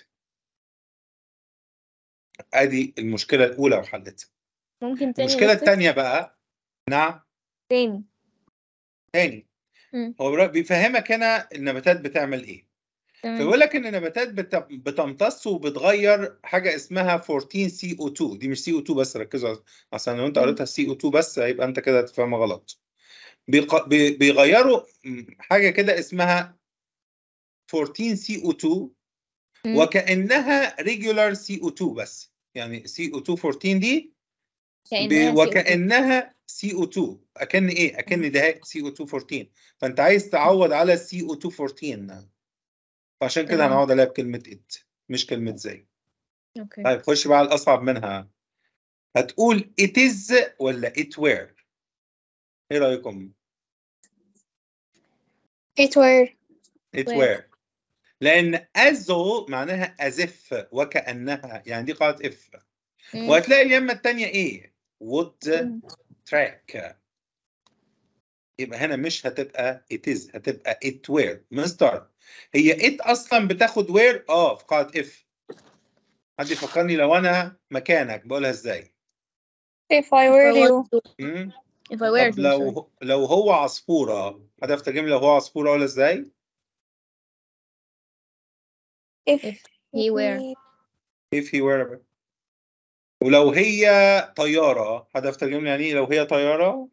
ادي المشكله الاولى وحلتها. ممكن تاني المشكله مستر؟ الثانيه بقى، نعم تاني. تاني، مم. هو بيفهمك هنا النباتات بتعمل ايه. تمام. فيقول لك ان النباتات بت- بتمتص وبتغير حاجه اسمها أربعتاشر سي او اتنين. دي مش سي او اتنين بس، ركزوا عشان لو انت مم. قريتها سي او اتنين بس هيبقى انت كده هتفهمها غلط. بيق- بي- بيغيروا حاجه كده اسمها أربعتاشر سي او اتنين مم. وكانها ريجولار سي او اتنين بس، يعني سي او اتنين أربعتاشر دي كأنها ب- سي او اتنين. وكانها سي او اتنين، اكن ايه، اكن ده سي او اتنين أربعتاشر، فانت عايز تعوض على سي او اتنين أربعتاشر، فعشان كده تمام. هنقعد عليها بكلمه ات مش كلمه زي. اوكي. طيب خش بقى على الأصعب منها، هتقول it is ولا it were؟ إيه رأيكم؟ it were. it were. were، لأن as though معناها as if وكأنها، يعني دي قاعدة if. مم. وهتلاقي اليمة التانية إيه؟ would track. يبقى هنا مش هتبقى it is، هتبقى it were. مستر، هي it أصلا بتاخد were؟ آه في قاعدة if. حد يفكرني لو أنا مكانك بقولها إزاي؟ if I were you. مم؟ if I were طب you, sorry. لو لو هو عصفورة، حد يفتكر لو هو عصفورة أقولها إزاي؟ if if he were. if he were. ولو هي طيارة، حد يفتكر يعني إيه لو هي طيارة؟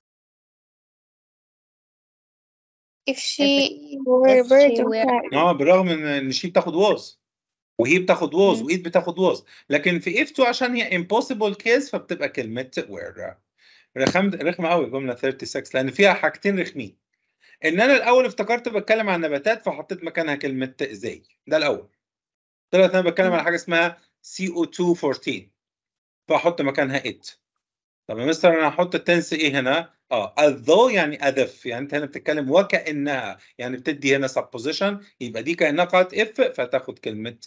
if she were if bird she or were. cat. اه بالرغم ان ان شي بتاخد was وهي بتاخد was مم. وإيد بتاخد was، لكن في if to عشان هي impossible case فبتبقى كلمة were. رخم رخمة قوي جملة ستة وثلاثين لأن فيها حاجتين رخمين. إن أنا الأول افتكرت بتكلم عن نباتات فحطيت مكانها كلمة زي، ده الأول. طلعت أنا بتكلم على حاجة اسمها سي او اتنين أربعتاشر فأحط مكانها it. طب يا مستر أنا هحط التنس إيه هنا؟ اه as though يعني as if، يعني انت هنا بتتكلم وكأنها، يعني بتدي هنا supposition، يبقى دي كأنها قاعدة if فتاخد كلمة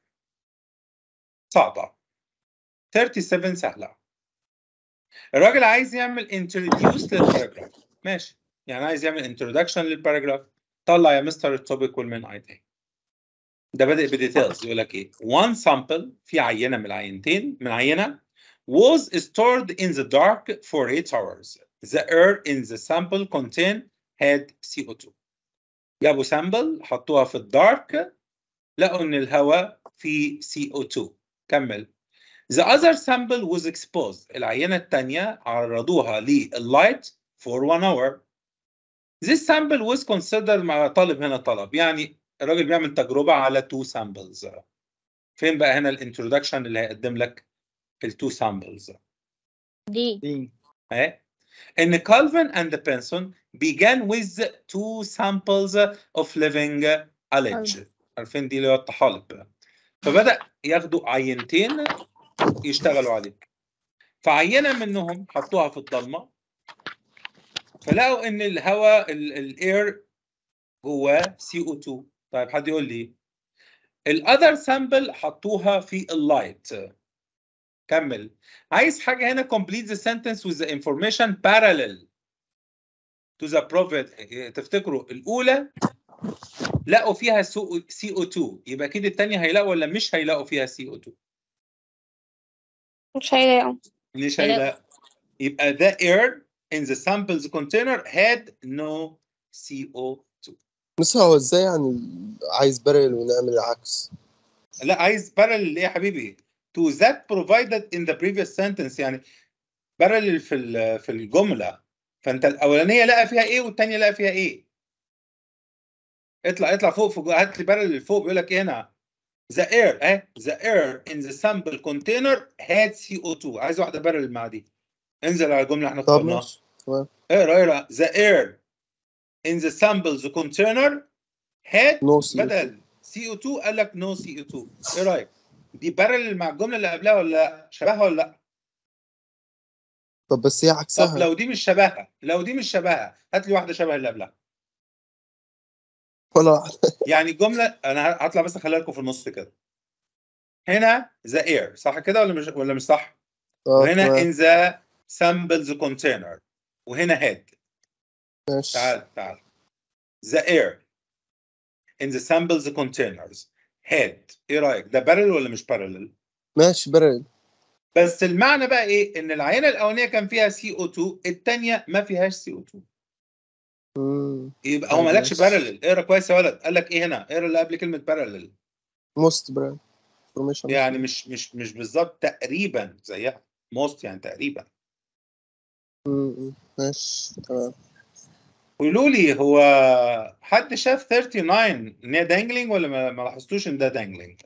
صعبة. سبعة وثلاثين سهلة. الراجل عايز يعمل introduce للباراجراف، ماشي، يعني عايز يعمل introduction للباراجراف. طلع يا مستر التوبيك والمين ايتين. ده بادئ بديتيلز، يقول لك ايه؟ one sample، في عينة من العينتين من عينة was stored in the dark for eight hours. The air in the sample contained had سي او اتنين. جابوا سامبل حطوها في الدارك لقوا ان الهواء فيه سي او اتنين. كمل. The other sample was exposed. العينة الثانية عرضوها للlight for one hour. This sample was considered، مع طالب هنا طلب، يعني الراجل بيعمل تجربة على two samples. فين بقى هنا الانترودكشن اللي هيقدم لك التو samples؟ دي اهي. ان Calvin and Benson began with two samples of living algae. عارفين دي اللي هو الطحالب. فبدأ ياخدوا عينتين يشتغلوا عليه. فعينة منهم حطوها في الضلمة فلقوا ان الهواء الاير جواه سي او اتنين. طيب حد يقول لي الاذر سامبل حطوها في اللايت. كمل. عايز حاجه هنا complete the sentence with the information parallel to the prophet. تفتكروا الاولى لقوا فيها سي او اتنين، يبقى اكيد الثانيه هيلاقوا ولا مش هيلاقوا فيها سي او اتنين؟ مش هيلاقوا. مش هيلاقوا. يبقى the air in the samples container had no سي او اتنين. بس هو ازاي يعني عايز بارل ونعمل العكس؟ لا عايز parallel ايه يا حبيبي؟ to that provided in the previous sentence، يعني parallel في في الجمله. فانت الاولانيه لقى فيها ايه والثانيه لقى فيها ايه. اطلع اطلع فوق، فوق هات لي parallel فوق. بيقول لك ايه هنا؟ the air اه the air in the sample container had سي او اتنين. عايز واحده parallel مع دي. انزل على الجمله اللي احنا طب اخترناها. ماشي تمام. اقرا اقرا the air in the samples container had نو سي بدل سي او اتنين قال لك نو سي او اتنين. ايه رايك؟ دي بارل مع الجمله اللي قبلها ولا لا؟ شبهها ولا لا؟ طب بس هي طب عكسها. لو دي مش شبهها، لو دي مش شبهها هات لي واحده شبه اللي قبلها. ولا واحدة. يعني الجمله انا هطلع بس اخليها لكم في النص كده. هنا ذا اير صح كده ولا مش ولا مش صح؟ اه وهنا تمام ان ذا سامبلز كونتينر وهنا هاد. ماشي. تعال تعال the air in the samples containers had. ايه رايك؟ ده بارل ولا مش بارل؟ ماشي بارل. بس المعنى بقى ايه؟ ان العينه الاولانيه كان فيها سي او اتنين، الثانيه ما فيهاش سي او اتنين. امم يبقى هو مالكش بارل. اقرا كويس يا ولد. قال لك ايه هنا؟ اقرا اللي قبل كلمه بارل. موست بارل فورميشن. يعني مش مش مش بالظبط، تقريبا زيها. موست يعني تقريبا. امم ماشي تمام. قولوا لي، هو حد شاف تسعة وثلاثين ان هي دانجلينج ولا ما ما لاحظتوش ان ده دانجلينج؟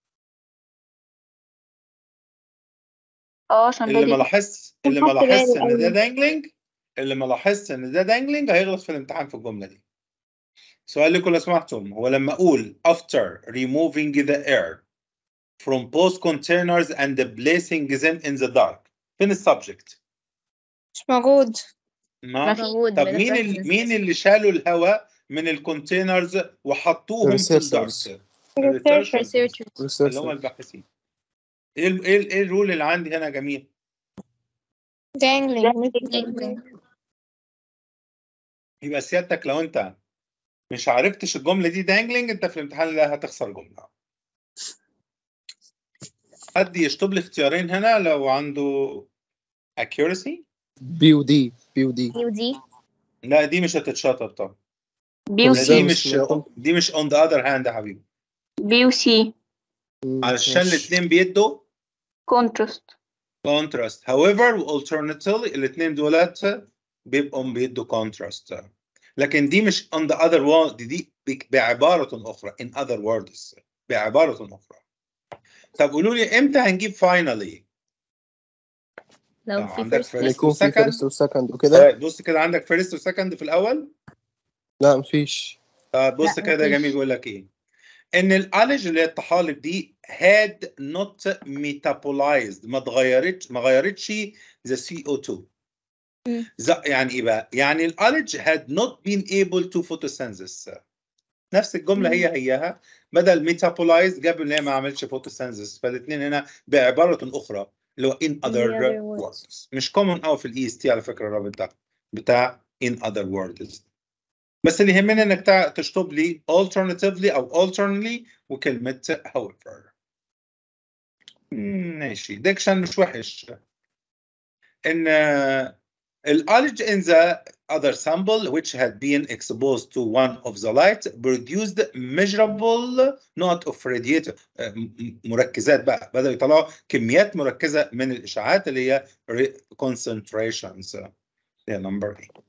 اه عشان ده اللي ما دي لاحظش اللي ما خدت لاحظش بالي ان ده أيوة. دانجلينج اللي ما لاحظش ان ده دانجلينج هيغلط في الامتحان في الجمله دي. سؤال لكم لو سمحتم، هو لما اقول after removing the air from both containers and placing them in the dark، فين السبجكت؟ مش موجود. ما موجود طب من مين ال... البراكتس. مين اللي شالوا الهواء من الكونتينرز وحطوهم في الدارك؟ Researchers. الريسيرشرز researchers. اللي هم الباحثين. ايه ال... ايه ال... ايه الرول اللي عندي هنا يا جميل؟ dangling dangling. يبقى سيادتك لو انت مش عرفتش الجمله دي دانجلينج، انت في الامتحان ده هتخسر جمله. حد يشطب لي اختيارين هنا لو عنده accuracy. بي ودي بي ودي يو دي. لا دي مش هتتشطب طبعا. بي لا، وسي. دي مش دي مش on the other hand يا حبيبي، بي وسي علشان الاثنين بيدوا كونتراست. contrast. however alternatively الاثنين دولت بيبقوا بيدوا contrast، لكن دي مش on the other one، دي, دي بعبارة أخرى in other words، بعبارة أخرى. طب قولوا لي امتى هنجيب finally؟ لو لو في عندك first first يكون في وسكند. فيرست وسكند وكده. بص كده، عندك first وسكند في الأول. لا مفيش. طب بص لا، كده يا مفيش. جميل، بيقول لك ايه؟ ان الالج اللي هي الطحالب دي had not metabolized، ما اتغيرتش ما غيرتش the سي او اتنين. مم. ز- يعني ايه بقى؟ يعني الالج had not been able to photosynthesis. نفس الجمله هي هيها، بدل ميتابولايزد جاب ان هي ما عملتش فوتوسينثيس، فالاثنين هنا بعباره اخرى اللي هو in other other words. مش كومن قوي في الاي اس تي على فكره الرابط ده بتاع in other words. بس اللي يهمني انك تع- تشطب لي alternatively او alternately وكلمه however. مم، ماشي. ديكشن مش وحش. ان الالج in the other sample which had been exposed to one of the light produced measurable not of radiative مركزات بقى، بدأوا يطلعوا كميات مركزة من الإشعاعات اللي هي concentrations. هي number eight.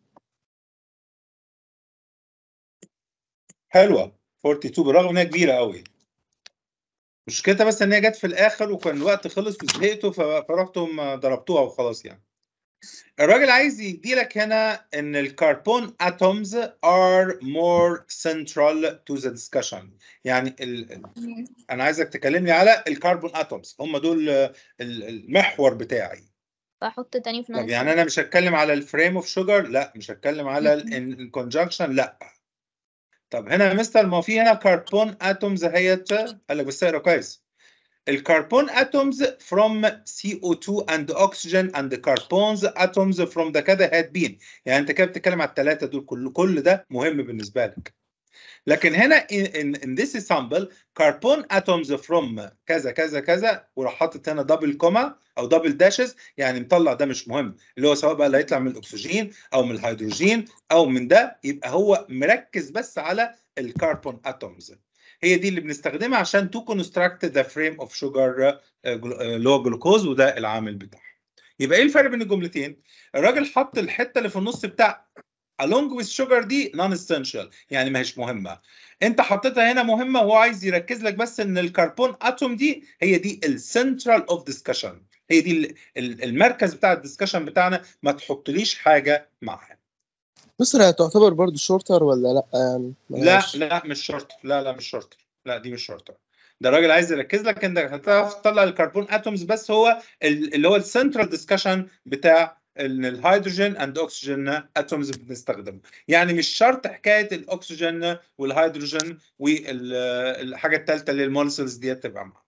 حلوة اتنين وأربعين بالرغم إنها كبيرة قوي. مشكلتها بس إن هي جت في الآخر وكان الوقت خلص وزهقتوا فرحتم ضربتوها وخلاص يعني. الراجل عايز يدي لك هنا ان الكربون اتومز are more central to the discussion. يعني ال... انا عايزك تكلمني على الكربون اتومز، هم دول المحور بتاعي. فاحط تاني في طب نص. يعني انا مش هتكلم على الفريم اوف شوجر، لا مش هتكلم على الكونجكشن، لا. طب هنا يا مستر، ما في هنا كربون اتومز اهيت، قال لك بس اقرا كويس. الكربون atoms from سي او اتنين and oxygen and the carbons atoms from the كذا had been. يعني انت كده بتتكلم على الثلاثه دول، كل كل ده مهم بالنسبه لك. لكن هنا in, in, in this sample carbon atoms from كذا كذا كذا، وراح حاطط هنا دبل كوما او دبل داشز، يعني مطلع ده مش مهم، اللي هو سواء بقى اللي هيطلع من الاكسجين او من الهيدروجين او من ده، يبقى هو مركز بس على الكربون اتومز. هي دي اللي بنستخدمها عشان تو كونستراكت ذا فريم اوف شوجر اللي هو جلوكوز، وده العامل بتاعها. يبقى ايه الفرق بين الجملتين؟ الراجل حط الحته اللي في النص بتاع along with sugar دي non essential، يعني ما هيش مهمه. انت حطيتها هنا مهمه، وهو عايز يركز لك بس ان الكربون اتوم دي هي دي السنترال اوف ديسكشن، هي دي المركز بتاع الديسكشن بتاعنا، ما تحطليش حاجه معاها. مصر هي تعتبر برضو شورتر ولا لا يعني؟ لا لا مش شرط، لا لا مش شرط، لا دي مش شرط. ده الراجل عايز يركز لك انك هتعرف تطلع الكربون اتومز، بس هو اللي هو السنترال ديسكشن بتاع الهيدروجين اند اوكسجين اتومز بنستخدمه. يعني مش شرط حكايه الاكسجين والهيدروجين والحاجه الثالثه اللي المولسلز دي تبقى معاها.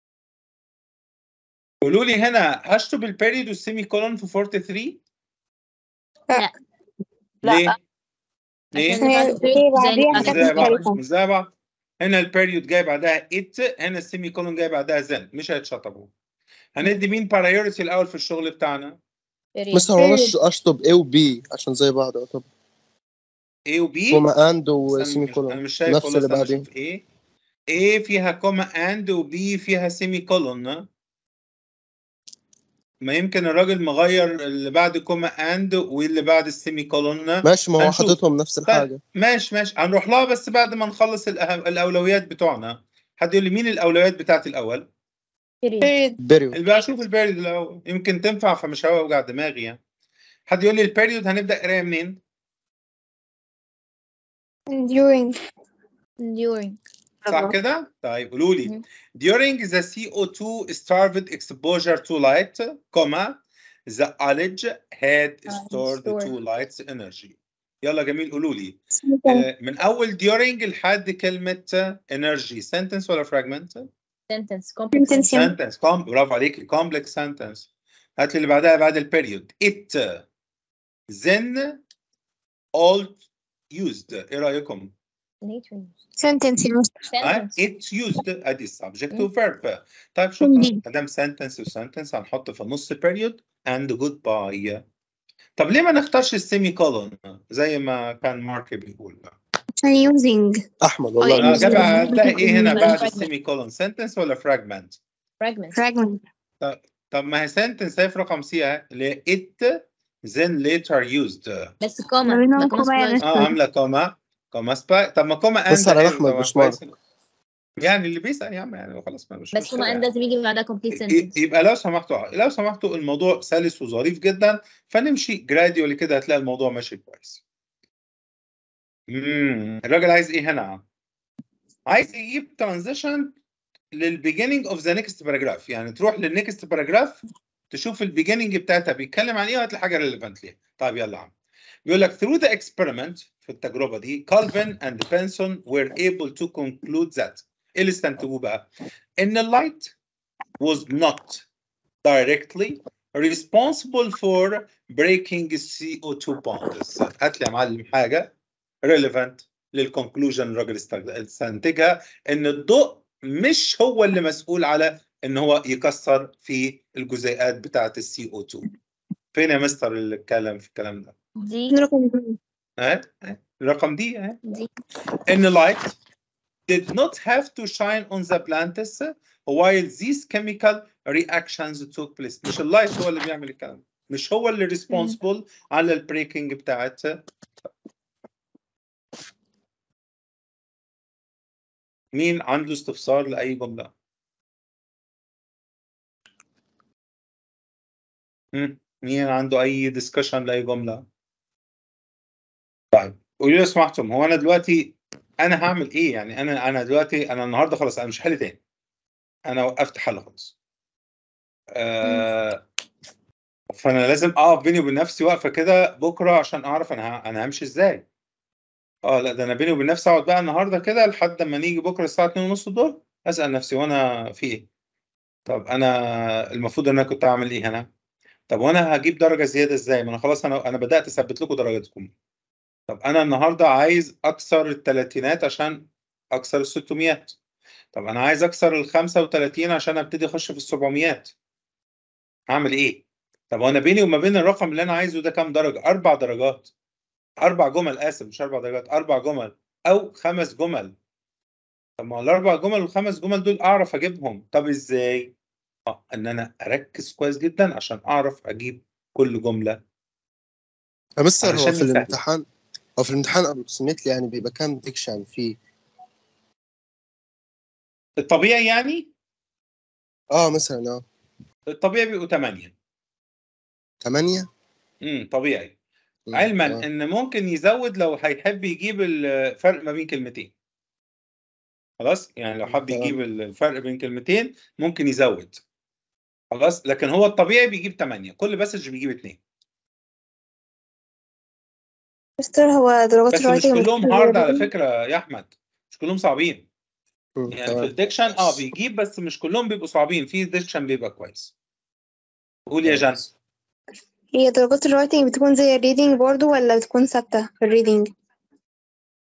قولوا لي هنا، هشطب البيريد والسيمي كولون في تلاتة واربعين؟ لا. ليه؟ ايه عشان اللي هي بعد هي period زي اللي بعديها مش بعد حاجات زي بعض مختلفة. مش زي بعض. هنا البيريود جاي بعدها ات، هنا السيمي كولون جاي بعدها زن، مش هيتشطبوا. هندي مين برايورتي الاول في الشغل بتاعنا؟ period. مثلا هو انا اشطب A و B عشان زي بعض. طب A و B. كوما اند انا وسيمي مش, كولون أنا مش شايف نفس اللي خالص. انا بعدين. اشوف A. A فيها كوما اند و B فيها سيمي كولون. ما يمكن الراجل مغير اللي بعد كوما اند واللي بعد السيمي كولون. ماشي، ما هو هنشوف. حاططهم نفس طيب الحاجة. ماشي ماشي هنروح لها بس بعد ما نخلص الأهم الاولويات بتوعنا. حد يقول لي مين الاولويات بتاعت الاول؟ period. period. بيريود. اللي بقى اشوف البيريود الاول يمكن تنفع، فمش هوجع دماغي يعني. حد يقول لي البيريود هنبدا قرايه منين؟ enduring. enduring. صح كده؟ طيب قولوا لي مهم. during the C O two starved exposure to light, comma the algae had stored stored. to light's energy. يلا جميل قولوا لي sentence. آه، من اول during لحد كلمه energy sentence ولا fragment؟ sentence complex sentence. sentence. sentence. com برافو عليك complex sentence. هات لي اللي بعدها بعد البيريود. it then all used. ايه رايكم؟ later used. sentence يا مستر. آه، sentence. it's used ادي subject مم. to verb. طيب شكرا. Indeed. ما دام sentence و sentence هنحط في النص period and goodbye. طب ليه ما نختارش السيمي كولون زي ما كان مارك بيقول؟ عشان using. احمد والله آه، آه، جاب using. عندها ايه هنا fragment. بعد fragment. السيمي كولون؟ sentence ولا fragment؟ fragment. fragment. طب ما هي sentence هي في رقم سي اهي اللي هي it then later used. بس كوما ما بينهم ده كوما كوما يا سبلاش. اه عامله كوما كوما سبا. طب ما كوما اند بس على حلو احمد طبعا مش كويس. مارك. يعني اللي بيسأل يا عم يعني خلاص ما مش بس كوما مشكله اند يعني. لازم يجي بعدها complete ي- sentence. يبقى لو سمحتوا لو سمحتوا الموضوع سلس وظريف جدا، فنمشي جراديولي كده هتلاقي الموضوع ماشي كويس. امم الراجل عايز ايه هنا؟ عايز يجيب ترانزيشن للبيجيننج اوف ذا نيكست باراجراف، يعني تروح للنيكست باراجراف تشوف البيجيننج بتاعتها بيتكلم عن ايه وهتلاقي حاجه ريليفنت ليها. طيب يلا يا عم. بيقول لك through the experiment في التجربه دي Calvin and Benson were able to conclude that. ايه اللي استنتجوه بقى؟ ان اللايت was not directly responsible for breaking C O two bonds. هات لي يا معلم حاجه relevant للكونكلوجن الراجل استنتجها ان الضوء مش هو اللي مسؤول على ان هو يكسر في الجزيئات بتاعه السي او اتنين. فين يا مستر اللي اتكلم في الكلام ده؟ دي رقم اتنين. ها الرقم دي ها دي ان light did not have to shine on the plants while these chemical reactions took place. مش اللايت هو اللي بيعمل الكلام، مش هو اللي responsible على البريكنج بتاعت. مين عنده استفسار لأي جملة؟ مم. مين عنده أي ديسكشن لأي جملة؟ طيب قولوا لي سمحتم، هو أنا دلوقتي أنا هعمل إيه؟ يعني أنا أنا دلوقتي أنا النهاردة خلاص أنا مش حل تاني. أنا وقفت حل خلاص. آه فأنا لازم أقف بيني وبين نفسي وقفة كده بكرة عشان أعرف أنا ه- أنا همشي إزاي. أه لا ده أنا بيني وبين نفسي أقعد بقى النهاردة كده لحد ما نيجي بكرة الساعة اتنين ونص الظهر أسأل نفسي وأنا في إيه؟ طب أنا المفروض إن أنا كنت أعمل إيه هنا؟ طب وانا هجيب درجه زياده ازاي؟ ما انا خلاص انا انا بدات اثبت لكم درجاتكم. طب انا النهارده عايز اكسر الثلاثينات عشان اكسر ال ستمية. طب انا عايز اكسر ال خمسة وتلاتين عشان ابتدي اخش في ال سبعمية. هعمل ايه؟ طب وانا بيني وما بين الرقم اللي انا عايزه ده كام درجه؟ اربع درجات. اربع جمل اسف مش اربع درجات، اربع جمل او خمس جمل. طب ما هو الاربع جمل والخمس جمل دول اعرف اجيبهم. طب ازاي؟ اه ان انا اركز كويس جدا عشان اعرف اجيب كل جمله. يا مستر هو علشان في يسهل. الامتحان هو في الامتحان ابروكسيميتلي يعني بيبقى كام ديكشن فيه؟ الطبيعي يعني اه مثلا اه الطبيعي بيبقوا ثمانية. ثمانية. امم طبيعي. مم، علما آه. ان ممكن يزود لو هيحب يجيب الفرق ما بين كلمتين. خلاص يعني لو حب تمام. يجيب الفرق بين كلمتين ممكن يزود. خلاص لكن هو الطبيعي بيجيب ثمانية، كل باسج بيجيب اثنين. مستر هو درجات بس مش الرايتنج كلهم هارد على فكرة يا احمد، مش كلهم صعبين. مم، يعني في تمام. الديكشن اه بيجيب بس مش كلهم بيبقوا صعبين، في ديكشن بيبقى كويس. قول يا تمام. جان. هي درجات الرايتنج بتكون زي الريدنج برضو ولا بتكون ثابتة في الريدنج؟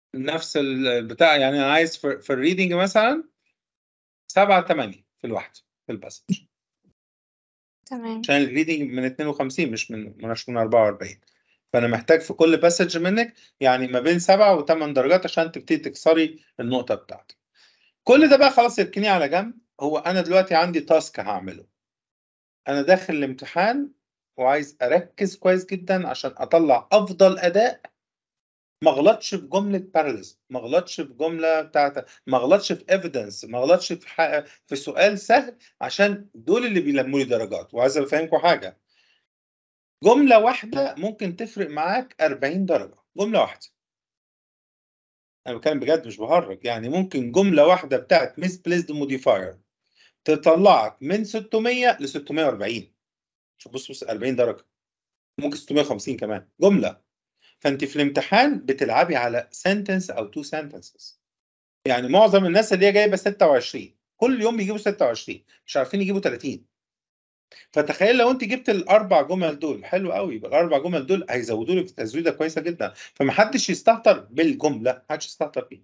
نفس البتاع، يعني انا عايز في, في الريدنج مثلا سبعة ثمانية في الواحده في الباسج، تمام. عشان الريدنج من اثنين وخمسين مش من مش من أربعة وأربعين، فانا محتاج في كل باسج منك يعني ما بين سبعة وثمان درجات عشان تبتدي تكسري النقطه بتاعتك. كل ده بقى خلاص اركنيه على جنب. هو انا دلوقتي عندي تاسك هعمله، انا داخل الامتحان وعايز اركز كويس جدا عشان اطلع افضل اداء، ما غلطش في جمله باراليز، ما غلطش في جمله بتاعت، ما غلطش في ايفيدنس، ما غلطش في حق في سؤال سهل، عشان دول اللي بيلموا لي درجات. وعايز افهمكم حاجه، جمله واحده ممكن تفرق معاك أربعين درجه، جمله واحده، انا بتكلم بجد مش بهرج، يعني ممكن جمله واحده بتاعت misplaced modifier تطلعك من ستمية ل ستمية وأربعين. شوف بص بص أربعين درجه، ممكن ستمية وخمسين كمان جمله. فانت في الامتحان بتلعبي على سنتنس او تو sentences. يعني معظم الناس اللي هي جايبه ستة وعشرين كل يوم بيجيبوا ستة وعشرين، مش عارفين يجيبوا ثلاثين. فتخيل لو انت جبت الاربع جمل دول، حلو قوي، يبقى الاربع جمل دول هيزودوا لك تزويده كويسه جدا. فمحدش يستهتر بالجمله، محدش يستهتر بيها.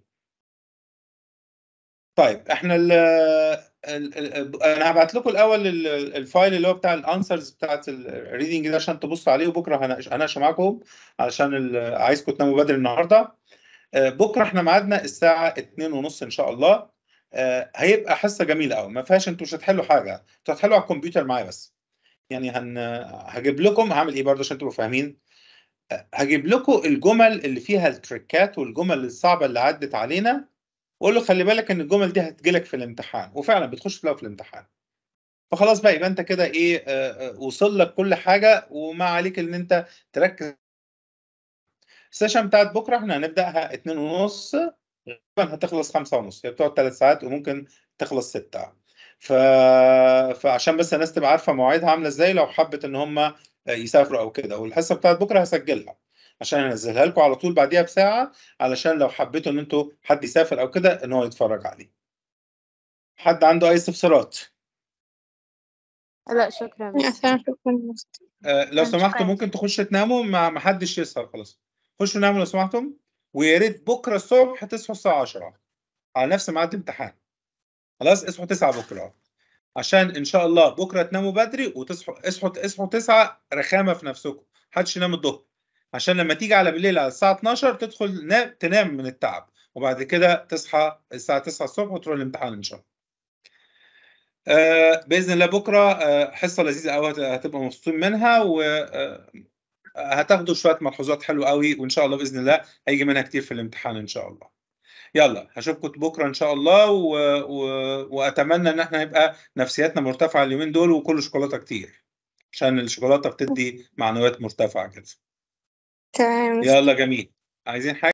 طيب احنا ال ال ال انا هبعت لكم الاول ال- الفايل اللي هو بتاع الانسرز بتاعت الريدنج ده عشان تبصوا عليه، وبكره هناقش هناقش معاكم علشان ال- عايزكم تناموا بدري النهارده. آه، بكره احنا ميعادنا الساعه اتنين ونص ان شاء الله. آه، هيبقى حصه جميله قوي، ما فيهاش انتوا مش هتحلوا حاجه، انتوا هتحلوا على الكمبيوتر معايا بس. يعني هن هجيب لكم، هعمل ايه برضه عشان تبقوا فاهمين. آه، هجيب لكم الجمل اللي فيها التريكات والجمل الصعبه اللي عدت علينا، واقول له خلي بالك ان الجمل دي هتجيلك في الامتحان، وفعلا بتخش تلاقيها في الامتحان. فخلاص بقى يبقى انت كده ايه، آه، آه، وصل لك كل حاجه، وما عليك ان انت تركز. السيشن بتاعت بكره احنا هنبداها اتنين ونص، غالبا هتخلص خمسة ونص، هي بتقعد ثلاث ساعات وممكن تخلص ستة. ف... فعشان بس الناس تبقى عارفه مواعيدها عامله ازاي لو حبت ان هم يسافروا او كده. والحصه بتاعت بكره هسجلها عشان انزلها لكم على طول بعديها بساعه، علشان لو حبيتوا ان انتوا حد يسافر او كده ان هو يتفرج عليه. حد عنده اي استفسارات؟ لا شكرا. عشان شكرا. آه، لو شكراً. سمحتوا ممكن تخشوا تناموا، ما ما حدش يسهر خلاص. خشوا ناموا لو سمحتم، ويا ريت بكره الصبح تصحوا الساعه عشرة على نفس ميعاد الامتحان. خلاص اصحوا تسعة بكره، عشان ان شاء الله بكره تناموا بدري وتصحوا اصحوا اصحوا تسعة. رخامه في نفسكم، محدش ينام الظهر، عشان لما تيجي على بالليل على الساعه اتناشر تدخل نام تنام من التعب، وبعد كده تصحى الساعه تسعة الصبح وتروح الامتحان ان شاء الله. آه باذن الله بكره آه حصه لذيذه قوي، هتبقى مبسوطين منها، وهتاخدوا شويه ملحوظات حلوه قوي، وان شاء الله باذن الله هيجي منها كتير في الامتحان ان شاء الله. يلا هشوفكم بكره ان شاء الله، و... و... واتمنى ان احنا يبقى نفسياتنا مرتفعه اليومين دول، وكل شوكولاته كتير، عشان الشوكولاته بتدي معنويات مرتفعه كده. تمام. يلا جميل، عايزين حاجه؟